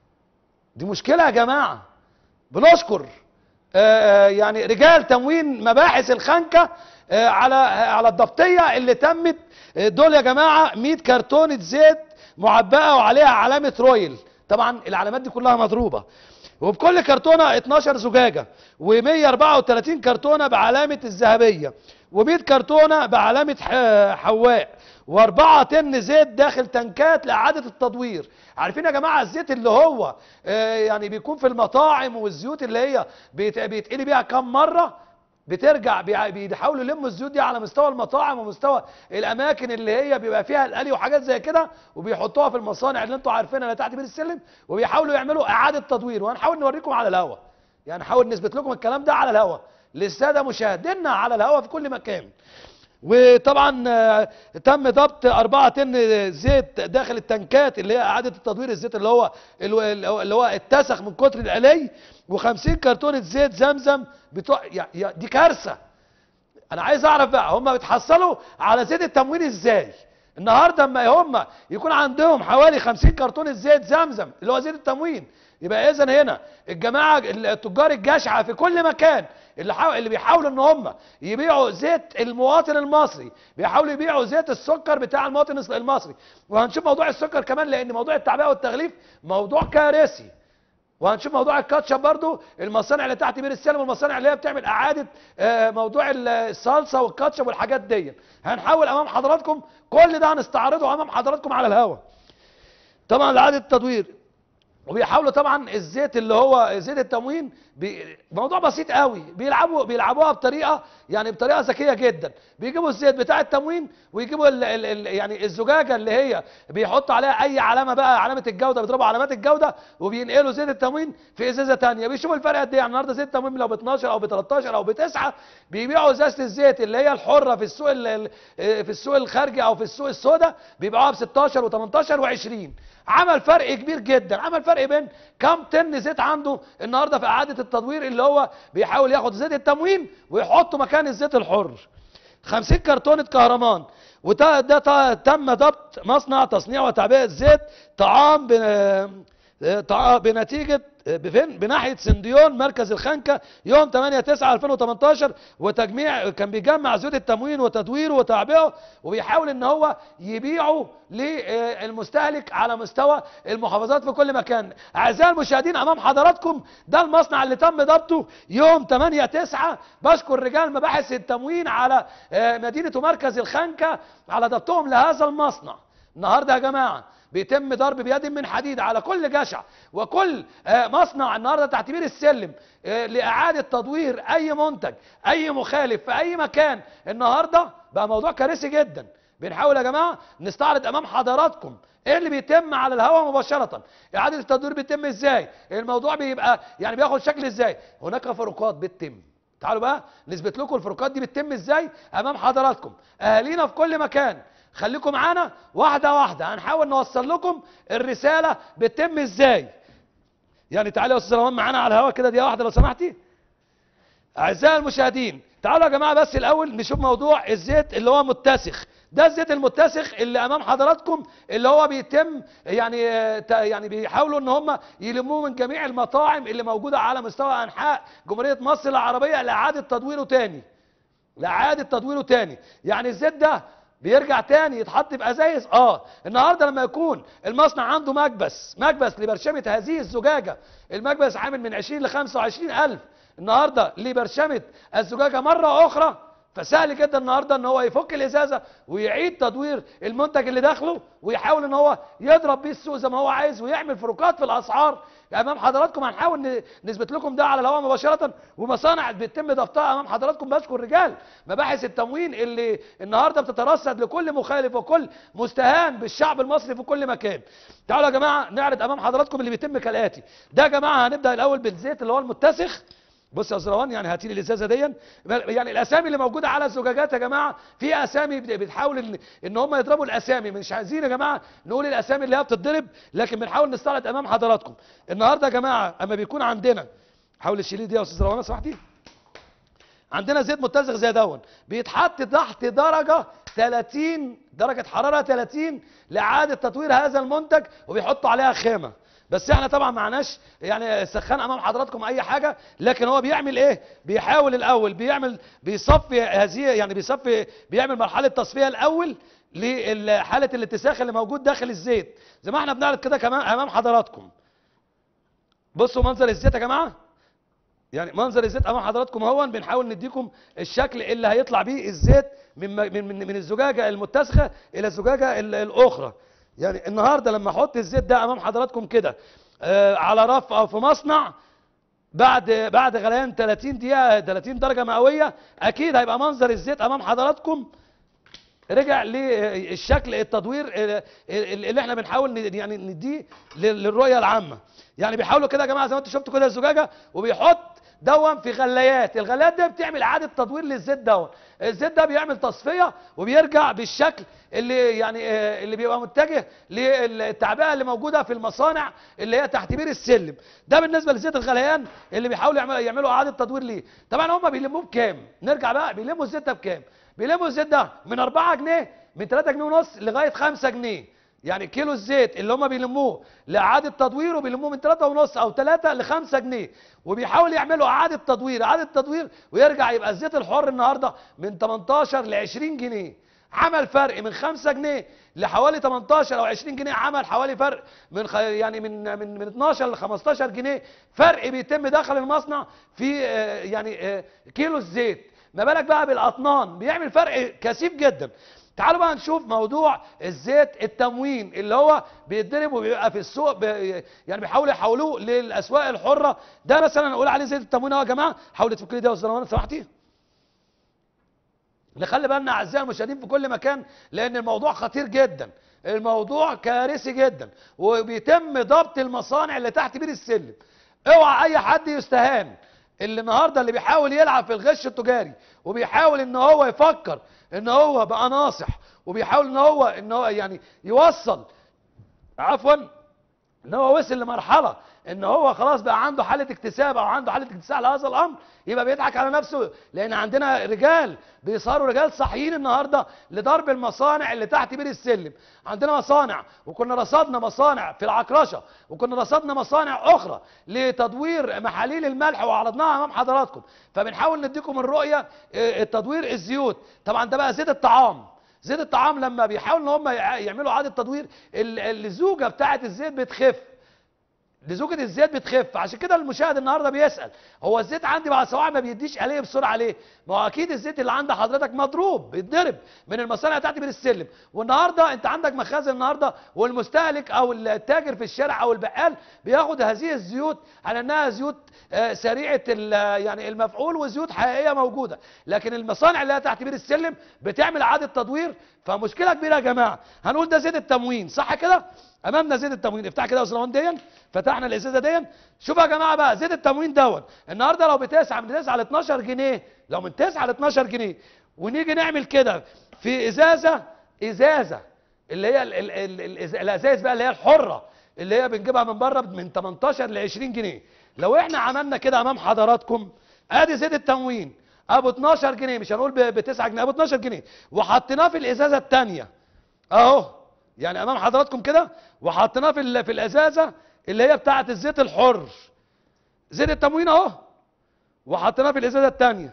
دي مشكله يا جماعه. بنشكر آه يعني رجال تموين مباحث الخنكه آه على على الضبطيه اللي تمت. دول يا جماعه مية كرتونه زيت معبأه وعليها علامه رويل، طبعا العلامات دي كلها مضروبه، وبكل كرتونه اتناشر زجاجه، ومية واربعة وتلاتين كرتونه بعلامه الذهبيه، ومية كرتونه بعلامه حواء، واربعة طن زيت داخل تنكات لاعاده التدوير. عارفين يا جماعه الزيت اللي هو آه يعني بيكون في المطاعم والزيوت اللي هي بيتقلي بيها كام مره بترجع، بيحاولوا يلموا الزيوت دي على مستوى المطاعم ومستوى الاماكن اللي هي بيبقى فيها القلي وحاجات زي كده، وبيحطوها في المصانع اللي انتوا عارفينها اللي تحت بير السلم، وبيحاولوا يعملوا اعاده تدوير. وهنحاول نوريكم على الهوا، يعني نحاول نثبت لكم الكلام ده على الهوا للساده مشاهدينا على الهوا في كل مكان. وطبعا تم ضبط أربعة طن زيت داخل التنكات اللي هي اعاده التدوير، الزيت اللي هو اللي هو اتسخ من كتر القلي، وخمسين كرتونه زيت زمزم بتوع. دي كارثه. انا عايز اعرف بقى هم بيتحصلوا على زيت التموين ازاي؟ النهارده اما هم يكون عندهم حوالي خمسين كرتونه زيت زمزم اللي هو زيت التموين، يبقى اذا هنا الجماعه التجار الجشعه في كل مكان اللي حاول اللي بيحاولوا ان هم يبيعوا زيت المواطن المصري، بيحاولوا يبيعوا زيت السكر بتاع المواطن المصري. وهنشوف موضوع السكر كمان، لان موضوع التعبئه والتغليف موضوع كارثي. وهنشوف موضوع الكاتشب برضو، المصانع اللي تحت بير السلم والمصانع اللي هي بتعمل اعاده موضوع الصلصه والكاتشب والحاجات دي. هنحاول امام حضراتكم كل ده هنستعرضه امام حضراتكم على الهواء. طبعا لاعاده التدوير، وبيحاولوا طبعا الزيت اللي هو زيت التموين موضوع بسيط قوي، بيلعبوا بيلعبوها بطريقه يعني بطريقه ذكيه جدا. بيجيبوا الزيت بتاع التموين ويجيبوا ال ال ال يعني الزجاجه اللي هي بيحطوا عليها اي علامه بقى، علامه الجوده، بيضربوا علامات الجوده وبينقلوا زيت التموين في ازازه ثانيه. بيشوفوا الفرق قد ايه. يعني النهارده زيت التموين لو ب اتناشر او ب تلتاشر او ب تسعة، بيبيعوا ازازه الزيت اللي هي الحره في السوق في السوق الخارجي او في السوق السوداء بيبيعوها ب ستاشر وتمنتاشر وعشرين. عمل فرق كبير جدا، عمل فرق بين كام طن زيت عنده النهارده في اعاده التدوير اللي هو بيحاول ياخد زيت التموين ويحطه مكان الزيت الحر. خمسين كرتونه كهرمان. وده ده تم ضبط مصنع تصنيع وتعبئه زيت طعام بنتيجه بفين بناحيه سنديون مركز الخنكه يوم تمانية تسعة ألفين وتمنتاشر. وتجميع كان بيجمع زيوت التموين وتدويره وتعبئه وبيحاول ان هو يبيعه للمستهلك على مستوى المحافظات في كل مكان. اعزائي المشاهدين امام حضراتكم ده المصنع اللي تم ضبطه يوم تمانية تسعة. بشكر رجال مباحث التموين على مدينه ومركز الخنكه على ضبطهم لهذا المصنع. النهارده يا جماعه بيتم ضرب بيد من حديد على كل جشع وكل مصنع النهارده تحت بير السلم لاعاده تدوير اي منتج اي مخالف في اي مكان. النهارده بقى موضوع كارثي جدا. بنحاول يا جماعه نستعرض امام حضراتكم ايه اللي بيتم على الهواء مباشره. اعاده التدوير بيتم ازاي؟ الموضوع بيبقى يعني بياخد شكل ازاي؟ هناك فروقات بتتم. تعالوا بقى نثبت لكم الفروقات دي بتتم ازاي امام حضراتكم. اهالينا في كل مكان خليكم معانا واحده واحده، هنحاول نوصل لكم الرساله بتتم ازاي. يعني تعالى يا استاذ روان معانا على الهواء كده دقيقه واحده لو سمحتي. اعزائي المشاهدين تعالوا يا جماعه بس الاول نشوف موضوع الزيت اللي هو متسخ. ده الزيت المتسخ اللي امام حضراتكم اللي هو بيتم يعني يعني بيحاولوا ان هم يلموه من جميع المطاعم اللي موجوده على مستوى انحاء جمهوريه مصر العربيه لاعاده تدويره تاني. لاعاده تدويره تاني. يعني الزيت ده بيرجع تاني يتحط في ازايز. اه النهارده لما يكون المصنع عنده مكبس مكبس لبرشمه هذه الزجاجه، المكبس عامل من عشرين ل خمسة وعشرين ألف النهارده لبرشمه الزجاجه مره اخرى. فسهل جدا النهارده ان هو يفك الازازه ويعيد تدوير المنتج اللي داخله ويحاول ان هو يضرب بيه السوق زي ما هو عايز ويعمل فروقات في الاسعار. امام حضراتكم هنحاول نثبت لكم ده على الهواء مباشره، ومصانع بيتم ضبطها امام حضراتكم. بشكر رجال مباحث التموين اللي النهارده بتترصد لكل مخالف وكل مستهان بالشعب المصري في كل مكان. تعالوا يا جماعه نعرض امام حضراتكم اللي بيتم كالاتي. ده يا جماعه هنبدا الاول بالزيت اللي هو المتسخ. بص يا زروان، يعني هاتي لي الازازه دي. يعني الاسامي اللي موجوده على الزجاجات يا جماعه، في اسامي بتحاول ان ان هم يضربوا الاسامي، مش عايزين يا جماعه نقول الاسامي اللي هي بتتضرب، لكن بنحاول نستعرض امام حضراتكم. النهارده يا جماعه اما بيكون عندنا، حاول تشيلي دي يا استاذ زروان سمحتي. عندنا زيت متسخ زي دون بيتحط تحت درجه ثلاثين درجه حراره ثلاثين لاعاده تطوير هذا المنتج، وبيحطوا عليها خامه. بس احنا طبعا معناش يعني سخان امام حضراتكم اي حاجه، لكن هو بيعمل ايه؟ بيحاول الاول بيعمل بيصفي هذه، يعني بيصفي بيعمل مرحله تصفيه الاول لحاله الاتساخ اللي موجود داخل الزيت، زي ما احنا بنعرض كده كمان امام حضراتكم. بصوا منظر الزيت يا جماعه، يعني منظر الزيت امام حضراتكم اهو. بنحاول نديكم الشكل اللي هيطلع بيه الزيت من من من, من الزجاجه المتسخه الى الزجاجه الاخرى. يعني النهارده لما احط الزيت ده امام حضراتكم كده آه على رف او في مصنع بعد بعد غليان ثلاثين دقيقه ثلاثين درجه مئويه، اكيد هيبقى منظر الزيت امام حضراتكم رجع للشكل التدوير اللي احنا بنحاول يعني نديه للرؤيه العامه. يعني بيحاولوا كده يا جماعه زي ما انتم شفتوا كده الزجاجه، وبيحط دون في غلايات. الغلايات دي بتعمل اعاده تدوير للزيت دون. الزيت ده بيعمل تصفيه وبيرجع بالشكل اللي يعني اللي بيبقى متجه للتعبئه اللي موجوده في المصانع اللي هي تحت بير السلم. ده بالنسبه لزيت الغليان اللي بيحاولوا يعملوا يعملوا اعاده تدوير ليه. طبعا هم بيلموه بكام؟ نرجع بقى، بيلموا الزيت ده بكام؟ بيلموا الزيت ده من أربعة جنيه، من ثلاثة جنيه ونص لغايه خمسة جنيه. يعني كيلو الزيت اللي هم بيلموه لاعاده تدويره بيلموه من ثلاثة ونص او ثلاثة ل خمسة جنيه، وبيحاولوا يعملوا اعاده تدوير اعاده تدوير ويرجع يبقى الزيت الحر النهارده من تمنتاشر ل عشرين جنيه. عمل فرق من خمسة جنيه لحوالي تمنتاشر او عشرين جنيه، عمل حوالي فرق من خ... يعني من من من اتناشر ل خمستاشر جنيه فرق بيتم داخل المصنع في آه يعني آه كيلو الزيت. ما بالك بقى بالاطنان، بيعمل فرق كثيف جدا. تعالوا بقى نشوف موضوع الزيت التموين اللي هو بيتضرب وبيبقى في السوق بي يعني بيحاولوا يحولوه للاسواق الحره. ده مثلا نقول عليه زيت التموين اهو يا جماعه. حاولوا تفكوا لي ده يا استاذ روان سمحتي. نخلي بالنا اعزائي المشاهدين في كل مكان، لان الموضوع خطير جدا، الموضوع كارثي جدا، وبيتم ضبط المصانع اللي تحت بير السلم. اوعى اي حد يستهان. اللي النهارده اللي بيحاول يلعب في الغش التجاري وبيحاول ان هو يفكر ان هو بقى ناصح، وبيحاول ان هو ان هو يعني يوصل عفوا ان هو وصل لمرحله ان هو خلاص بقى عنده حاله اكتساب او عنده حاله اكتساح لهذا الامر، يبقى بيضحك على نفسه. لان عندنا رجال بيصاروا رجال صحيين النهارده لضرب المصانع اللي تحت بير السلم. عندنا مصانع، وكنا رصدنا مصانع في العكرشه، وكنا رصدنا مصانع اخرى لتدوير محاليل الملح وعرضناها امام حضراتكم. فبنحاول نديكم الرؤيه. التدوير الزيوت طبعا ده بقى زيت الطعام. زيت الطعام لما بيحاولوا ان هم يعملوا اعاده تدوير، الزوجه بتاعه الزيت بتخف، لزوجة الزيت بتخف. عشان كده المشاهد النهارده بيسأل هو الزيت عندي بعد سواء ما بيديش آلية بسرعة ليه؟ ما هو أكيد الزيت اللي عند حضرتك مضروب بيتضرب من المصانع بتاعتي بير السلم، والنهارده أنت عندك مخازن النهارده، والمستهلك أو التاجر في الشارع أو البقال بياخد هذه الزيوت على أنها زيوت آه سريعة يعني المفعول وزيوت حقيقية موجودة، لكن المصانع اللي هي تحت بير السلم بتعمل إعادة تدوير. فمشكلة كبيرة يا جماعة. هنقول ده زيت التموين صح كده؟ امامنا زيت التموين. افتح كده يا استاذ دي، فتحنا الازازه دي. شوفوا يا جماعه بقى زيت التموين دون النهارده لو بتسعه من تسعه ل اتناشر جنيه، لو من تسعه ل اتناشر جنيه، ونيجي نعمل كده في ازازه ازازه اللي هي ال ال ال الازايز بقى اللي هي الحره اللي هي بنجيبها من بره من تمنتاشر ل عشرين جنيه. لو احنا عملنا كده امام حضراتكم ادي زيت التموين ابو اتناشر جنيه، مش هنقول ب تسعة جنيه، ابو اتناشر جنيه، وحطيناه في الازازه الثانيه اهو يعني امام حضراتكم كده، وحطيناه في في الازازه اللي هي بتاعه الزيت الحر زيت التموين اهو، وحطيناه في الازازه الثانيه.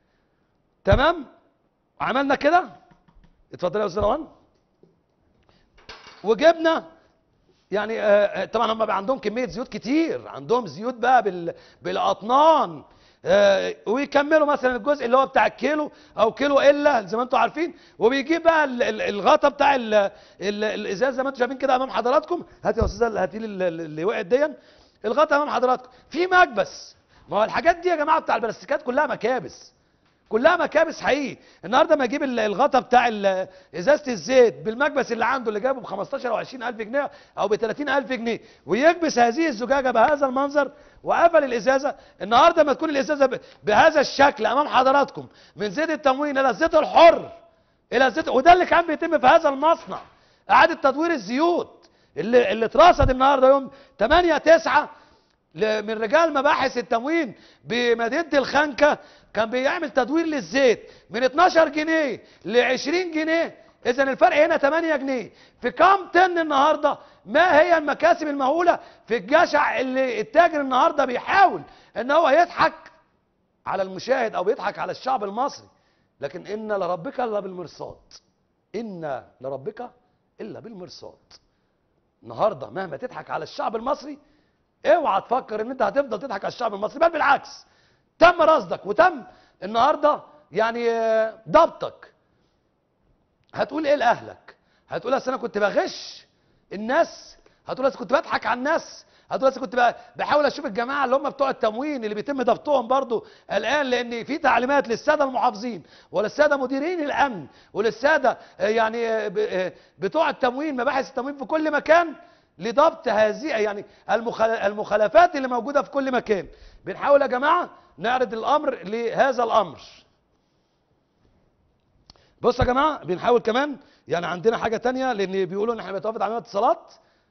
تمام؟ عملنا كده. اتفضل يا استاذ روان. وجبنا يعني آه طبعا هم بقى عندهم كميه زيوت كتير، عندهم زيوت بقى بال بالاطنان. آه ويكملوا مثلا الجزء اللي هو بتاع الكيلو او كيلو الا زي ما انتم عارفين، وبيجيب بقى ال- ال- الغطا بتاع ال- ال- الازاز زي ما انتم شايفين كده امام حضراتكم. هات يا استاذه، هاتي لي ال- ال- اللي وقعت دي، الغطا امام حضراتكم في مكبس. ما هو الحاجات دي يا جماعه بتاع البلاستيكات كلها مكابس، كلها مكابس حقيقي. النهارده ما يجيب ال- الغطا بتاع ال- ازازه الزيت بالمكبس اللي عنده اللي جابه ب خمستاشر او عشرين الف جنيه او ب تلاتين الف جنيه، ويكبس هذه الزجاجه بهذا المنظر وقفل الازازه. النهارده ما تكون الازازه ب- بهذا الشكل امام حضراتكم، من زيت التموين الى الزيت الحر الى الزيت، وده اللي كان بيتم في هذا المصنع، اعاده تدوير الزيوت اللي اللي اترصد النهارده يوم تمانية تسعة ل- من رجال مباحث التموين بمدينه الخنكه، كان بيعمل تدوير للزيت من اتناشر جنيه ل عشرين جنيه. اذا الفرق هنا تمانية جنيه في كام طن النهارده. ما هي المكاسب المهوله في الجشع اللي التاجر النهارده بيحاول ان هو يضحك على المشاهد او بيضحك على الشعب المصري، لكن ان لربك الا بالمرصاد، ان لربك الا بالمرصاد. النهارده مهما تضحك على الشعب المصري اوعى تفكر ان انت هتفضل تضحك على الشعب المصري، بل بالعكس تم رصدك وتم النهارده يعني آه، ضبطك. هتقول ايه لاهلك؟ هتقول اصل انا كنت بغش الناس، هتقول اصل كنت بضحك على الناس، هتقول اصل كنت ب- بحاول اشوف الجماعه اللي هم بتوع التموين اللي بيتم ضبطهم برضو الان، لان في تعليمات للساده المحافظين وللساده مديرين الامن وللساده آه، يعني آه، ب- آه، بتوع التموين مباحث التموين في كل مكان لضبط هذه يعني المخال- المخالفات اللي موجوده في كل مكان. بنحاول يا جماعه نعرض الامر لهذا الامر. بصوا يا جماعه بنحاول كمان يعني عندنا حاجه تانية، لان بيقولوا ان احنا بنتوافد عمليات اتصالات.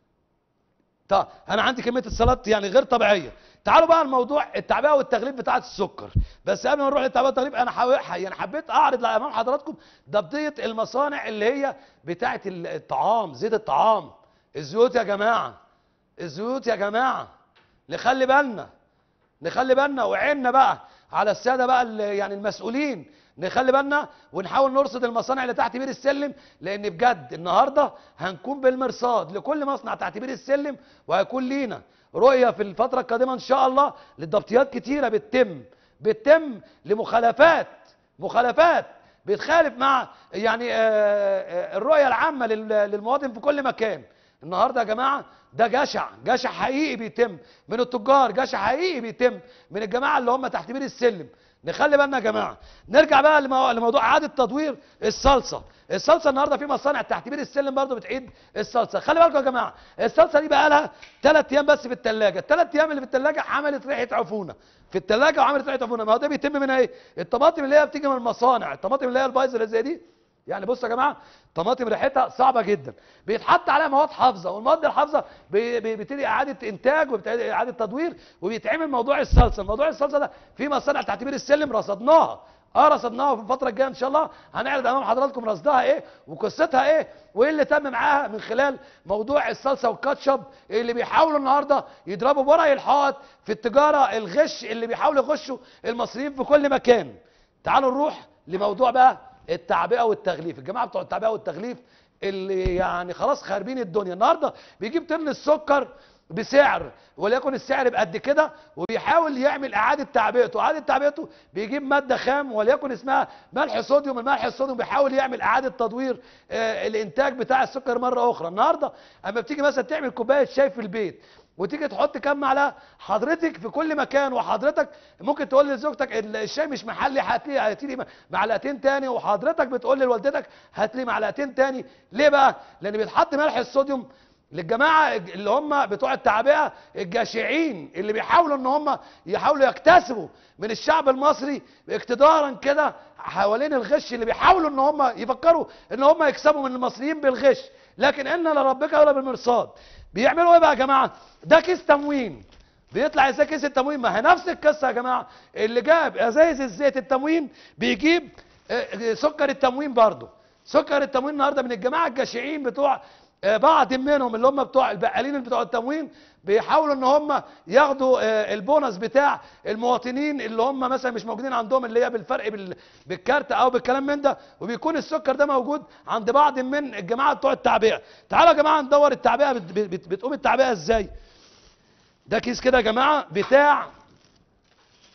طب انا عندي كميه اتصالات يعني غير طبيعيه. تعالوا بقى الموضوع التعبئه والتغليف بتاعه السكر. بس قبل ما نروح للتعبئه والتغليف انا حاول يعني حبيت اعرض امام حضراتكم ضبطيه المصانع اللي هي بتاعه الطعام، زيت الطعام، الزيوت يا جماعه، الزيوت يا جماعه نخلي بالنا، نخلي بالنا وعيننا بقى على الساده بقى ال- يعني المسؤولين، نخلي بالنا ونحاول نرصد المصانع اللي تحت بير السلم، لان بجد النهارده هنكون بالمرصاد لكل مصنع تحت بير السلم، وهيكون لينا رؤيه في الفتره القادمه ان شاء الله للضبطيات كتيره بتتم بتتم لمخالفات، مخالفات بتخالف مع يعني آه، آه، الرؤيه العامه لل- للمواطن في كل مكان. النهارده يا جماعه ده جشع، جشع حقيقي بيتم من التجار، جشع حقيقي بيتم من الجماعه اللي هم تحت بير السلم. نخلي بالنا يا جماعه. نرجع بقى لمو- لموضوع اعاده تدوير الصلصه. الصلصه النهارده في مصانع تحت بير السلم برضه بتعيد الصلصه. خلي بالكم يا جماعه الصلصه دي بقى لها ثلاث ايام بس في الثلاجه، الثلاث ايام اللي في الثلاجه عملت ريحه عفونه في الثلاجه وعملت ريحه عفونه. ما هو ده بيتم منها ايه؟ الطماطم اللي هي بتيجي من المصانع، الطماطم اللي هي البايظه اللي زي دي، يعني بصوا يا جماعه طماطم ريحتها صعبه جدا، بيتحط عليها مواد حافظه، والمواد الحافظه بي- بي- بتبتدي اعاده انتاج وبتبتدي اعاده تدوير وبيتعمل موضوع الصلصه. موضوع الصلصه ده في مصانع تحت بير السلم رصدناها، اه رصدناها، وفي الفتره الجايه ان شاء الله هنعرض امام حضراتكم رصدها ايه وقصتها ايه وايه اللي تم معاها من خلال موضوع الصلصه والكاتشب اللي بيحاولوا النهارده يضربوا بورق الحائط في التجاره الغش اللي بيحاولوا يخشوا المصريين في كل مكان. تعالوا نروح لموضوع بقى التعبئه والتغليف. الجماعه بتوع التعبئه والتغليف اللي يعني خلاص خاربين الدنيا، النهارده بيجيب طن السكر بسعر وليكن السعر بقد كده وبيحاول يعمل اعاده تعبئته، اعاده تعبئته بيجيب ماده خام وليكن اسمها ملح صوديوم، الملح الصوديوم بيحاول يعمل اعاده تدوير آه الانتاج بتاع السكر مره اخرى. النهارده اما بتيجي مثلا تعمل كوبايه شاي في البيت وتيجي تحط كام معلقه، حضرتك في كل مكان وحضرتك ممكن تقول لزوجتك الشاي مش محلي هات لي هات لي معلقتين تاني، وحضرتك بتقول لوالدتك هات لي معلقتين تاني. ليه بقى؟ لان بيتحط ملح الصوديوم للجماعه اللي هم بتوع التعبئه الجشعين اللي بيحاولوا ان هم يحاولوا يكتسبوا من الشعب المصري اقتدارا كده حوالين الغش، اللي بيحاولوا ان هم يفكروا ان هم يكسبوا من المصريين بالغش، لكن ان لربك ولا بالمرصاد. بيعملوا ايه بقى يا جماعه؟ ده كيس تموين بيطلع ازاي كيس التموين؟ ما هي نفس القصه يا جماعه، اللي جاب ازايز الزيت التموين بيجيب آه، سكر التموين برضه. سكر التموين النهارده من الجماعه الجشعين بتوع آه، بعض منهم اللي هم بتوع البقالين اللي بتوع التموين بيحاولوا ان هم ياخدوا آه، البونص بتاع المواطنين اللي هم مثلا مش موجودين عندهم، اللي هي بالفرق بال- بالكارت او بالكلام من ده، وبيكون السكر ده موجود عند بعض من الجماعه بتوع التعبئه. تعالوا يا جماعه ندور التعبئه بت- بت- بتقوم التعبئه ازاي. ده كيس كده يا جماعه بتاع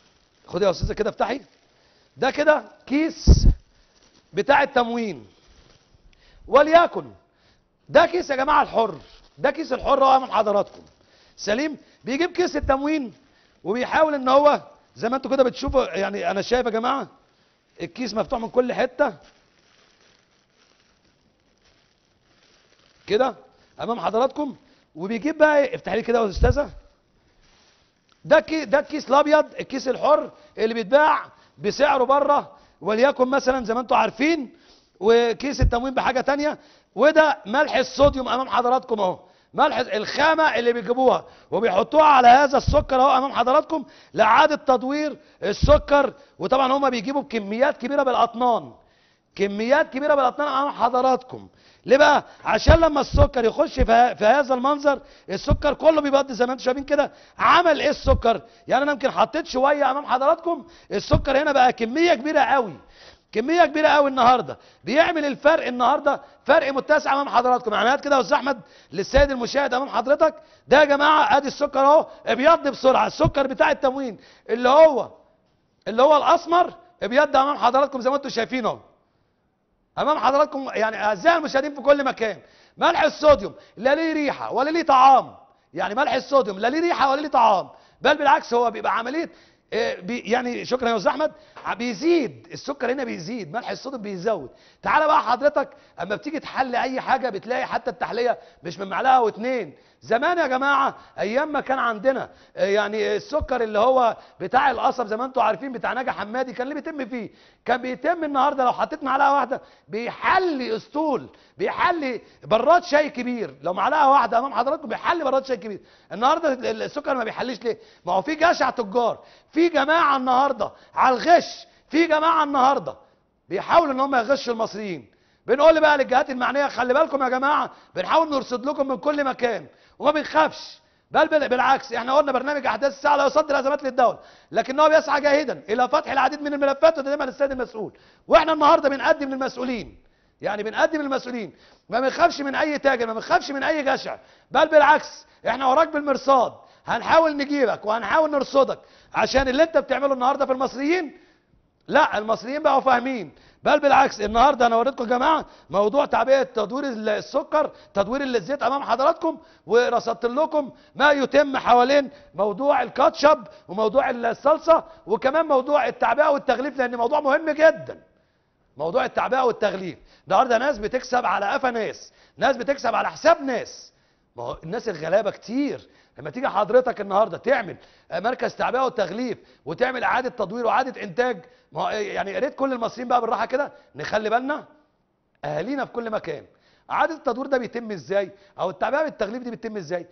خدي يا استاذه كده افتحي. ده كده كيس بتاع التموين، وليكن ده كيس يا جماعه الحر، ده كيس الحر اهو امام حضراتكم سليم. بيجيب كيس التموين وبيحاول ان هو زي ما انتوا كده بتشوفوا، يعني انا شايف يا جماعه الكيس مفتوح من كل حته كده امام حضراتكم. وبيجيب بقى، افتح لي كده يا استاذه، ده كي ده الكيس الابيض، الكيس الحر اللي بيتباع بسعره بره وليكن مثلا زي ما انتم عارفين، وكيس التموين بحاجه ثانيه. وده ملح الصوديوم امام حضراتكم اهو، ملح الخامه اللي بيجيبوها وبيحطوها على هذا السكر اهو امام حضراتكم لاعاده تدوير السكر. وطبعا هم بيجيبوا بكميات كبيره بالاطنان، كميات كبيره بالاطنان امام حضراتكم. ليه بقى؟ عشان لما السكر يخش في, في هذا المنظر السكر كله بيبض زي ما انتم شايفين كده. عمل ايه السكر؟ يعني انا يمكن حطيت شويه امام حضراتكم، السكر هنا بقى كميه كبيره قوي، كميه كبيره قوي النهارده. بيعمل الفرق النهارده فرق متسع امام حضراتكم. عمليات كده يا استاذ احمد للسيد المشاهد امام حضرتك. ده يا جماعه ادي السكر اهو ابيض بسرعه، السكر بتاع التموين اللي هو اللي هو الاسمر ابيض امام حضراتكم زي ما انتم شايفين اهو امام حضراتكم. يعني اعزائي المشاهدين في كل مكان، ملح الصوديوم لا ليه ريحه ولا ليه طعام، يعني ملح الصوديوم لا ليه ريحه ولا ليه طعام، بل بالعكس هو بيبقى عمليه بي يعني شكرا يا استاذ احمد، بيزيد السكر هنا، بيزيد ملح الصوديوم بيزود. تعالى بقى حضرتك اما بتيجي تحلي اي حاجه بتلاقي حتى التحليه مش من معلقه واتنين. زمان يا جماعه ايام ما كان عندنا يعني السكر اللي هو بتاع القصب زي ما انتم عارفين بتاع ناجي حمادي، كان اللي بيتم فيه كان بيتم النهارده لو حطيت معلقه واحده بيحلي اسطول، بيحلي براد شاي كبير. لو معلقه واحده امام حضراتكم بيحلي براد شاي كبير. النهارده السكر ما بيحليش ليه؟ ما هو في جشع تجار، في جماعه النهارده على الغش، في جماعه النهارده بيحاولوا ان هم يغشوا المصريين. بنقول بقى للجهات المعنيه خلي بالكم يا جماعه، بنحاول نرصد لكم من كل مكان وما بنخافش، بل بالعكس احنا قلنا برنامج احداث الساعه لا يصدر ازمات للدوله، لكنه بيسعى جاهدا الى فتح العديد من الملفات وتقديمها للسيد المسؤول. واحنا النهارده بنقدم للمسؤولين، يعني بنقدم للمسؤولين، ما بنخافش من اي تاجر، ما بنخافش من اي جشع، بل بالعكس احنا وراك بالمرصاد، هنحاول نجيبك وهنحاول نرصدك عشان اللي انت بتعمله النهارده في المصريين. لا المصريين بقوا فاهمين، بل بالعكس النهارده انا وريتكم يا جماعه موضوع تعبئه تدوير السكر، تدوير الزيت امام حضراتكم، ورصدت لكم ما يتم حوالين موضوع الكاتشب وموضوع الصلصه، وكمان موضوع التعبئه والتغليف، لان موضوع مهم جدا. موضوع التعبئه والتغليف النهارده ناس بتكسب على قفا ناس، ناس بتكسب على حساب ناس. ما هو الناس الغلابه كتير. لما تيجي حضرتك النهارده تعمل مركز تعبئه وتغليف وتعمل اعاده تدوير واعاده انتاج، ما هو يعني يا ريت كل المصريين بقى بالراحه كده نخلي بالنا، اهالينا في كل مكان. اعاده التدوير ده بيتم ازاي؟ او التعبئه بالتغليف دي بتتم ازاي؟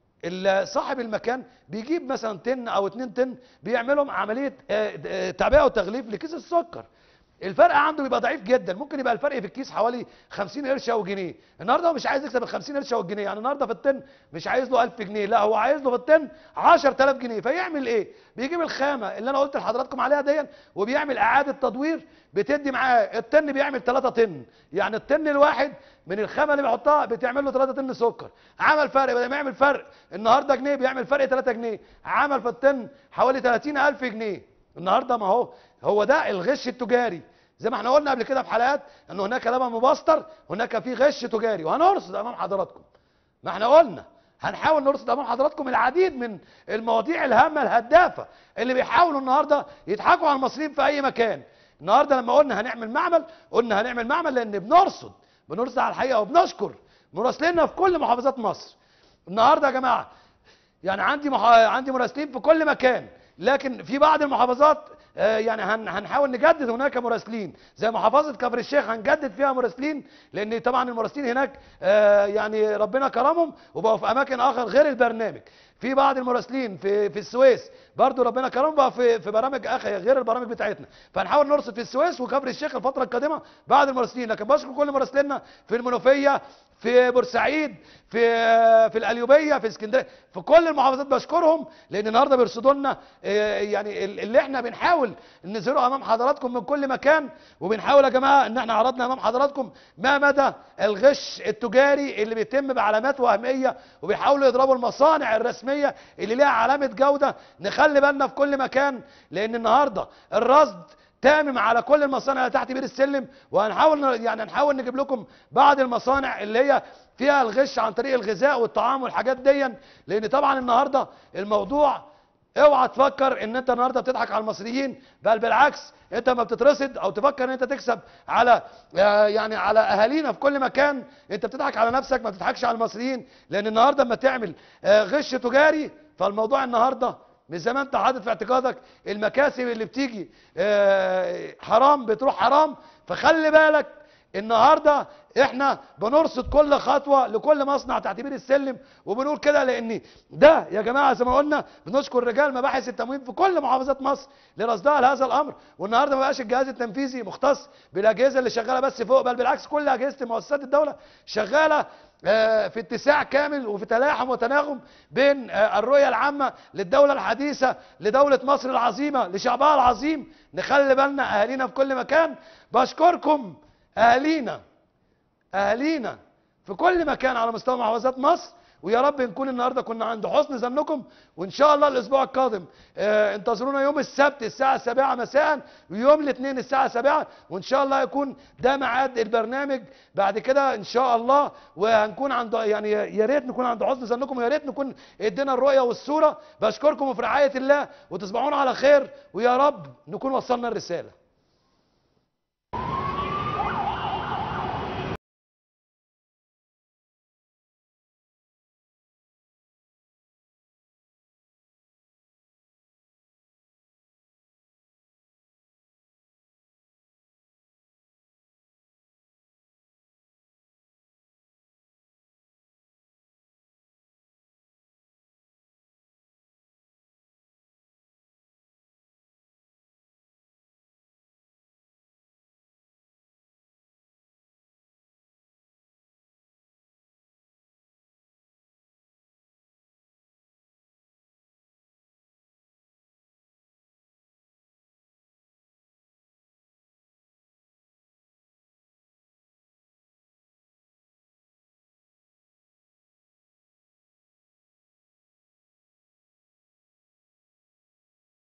صاحب المكان بيجيب مثلا طن او اتنين طن بيعملهم عمليه تعبئه وتغليف لكيس السكر. الفرق عنده بيبقى ضعيف جدا، ممكن يبقى الفرق في الكيس حوالي خمسين قرش او جنيه. النهارده هو مش عايز يكسب ال خمسين قرش او الجنيه، يعني النهارده في الطن مش عايز له ألف جنيه، لا هو عايز له في الطن عشرة آلاف جنيه. فيعمل ايه؟ بيجيب الخامه اللي انا قلت لحضراتكم عليها دي وبيعمل اعاده تدوير، بتدي معاه الطن بيعمل ثلاثة طن، يعني الطن الواحد من الخامه اللي بيحطها بتعمل له ثلاثة طن سكر. عمل فرق، بدل ما يعمل فرق النهارده جنيه بيعمل فرق ثلاثة جنيه، عمل في الطن حوالي ثلاثين ألف جنيه. النهارده ما هو هو ده الغش التجاري. زي ما احنا قلنا قبل كده في حلقات ان هناك لبن مبستر، هناك في غش تجاري، وهنرصد امام حضراتكم. ما احنا قلنا هنحاول نرصد امام حضراتكم العديد من المواضيع الهامه الهدافه اللي بيحاولوا النهارده يضحكوا على المصريين في اي مكان. النهارده لما قلنا هنعمل معمل، قلنا هنعمل معمل لان بنرصد، بنرصد على الحقيقه وبنشكر مراسليننا في كل محافظات مصر. النهارده يا جماعه يعني عندي محا... عندي مراسلين في كل مكان، لكن في بعض المحافظات آه يعني هن هنحاول نجدد هناك مراسلين، زي محافظه كفر الشيخ هنجدد فيها مراسلين، لان طبعا المراسلين هناك آه يعني ربنا كرمهم وبقوا في اماكن اخر غير البرنامج. في بعض المراسلين في في السويس برضو ربنا كرمهم بقى في في برامج اخر غير البرامج بتاعتنا، فهنحاول نرصد في السويس وكفر الشيخ الفتره القادمه بعض المراسلين. لكن بشكر كل مراسليننا في المنوفيه، في بورسعيد، في في القليوبيه، في اسكندريه، في كل المحافظات بشكرهم، لان النهارده بيرصدوا لنا يعني اللي احنا بنحاول نظهره امام حضراتكم من كل مكان. وبنحاول يا جماعه ان احنا عرضنا امام حضراتكم ما مدى الغش التجاري اللي بيتم بعلامات وهميه، وبيحاولوا يضربوا المصانع الرسميه العالميه اللي ليها علامه جوده نخلي بالنا في كل مكان، لان النهارده الرصد تامم على كل المصانع اللي تحت بير السلم، وهنحاول يعني هنحاول نجيب لكم بعض المصانع اللي هي فيها الغش عن طريق الغذاء والطعام والحاجات دي، لان طبعا النهارده الموضوع اوعى تفكر ان انت النهارده بتضحك على المصريين، بل بالعكس انت ما بتترصد او تفكر ان انت تكسب على يعني على اهالينا في كل مكان، انت بتضحك على نفسك ما بتضحكش على المصريين، لان النهارده اما تعمل غش تجاري فالموضوع النهارده مش زي ما انت حاطط في اعتقادك المكاسب اللي بتيجي حرام بتروح حرام. فخلي بالك النهارده احنا بنرصد كل خطوه لكل مصنع تحت بير السلم، وبنقول كده لان ده يا جماعه زي ما قلنا بنشكر رجال مباحث التموين في كل محافظات مصر لرصدها لهذا الامر. والنهارده ما بقاش الجهاز التنفيذي مختص بالاجهزه اللي شغاله بس فوق، بل بالعكس كل اجهزه مؤسسات الدوله شغاله في اتساع كامل وفي تلاحم وتناغم بين الرؤيه العامه للدوله الحديثه لدوله مصر العظيمه لشعبها العظيم. نخلي بالنا اهالينا في كل مكان. بشكركم اهالينا اهالينا في كل مكان على مستوى محافظات مصر، ويا رب نكون النهارده كنا عند حسن ظنكم، وان شاء الله الاسبوع القادم اه انتظرونا يوم السبت الساعه السابعة مساء ويوم الاثنين الساعه سبعة، وان شاء الله يكون ده ميعاد البرنامج بعد كده ان شاء الله، وهنكون عند يعني يا ريت نكون عند حسن ظنكم، ويا ريت نكون ادينا الرؤيه والصوره. بشكركم وفي رعايه الله، وتصبحون على خير، ويا رب نكون وصلنا الرساله.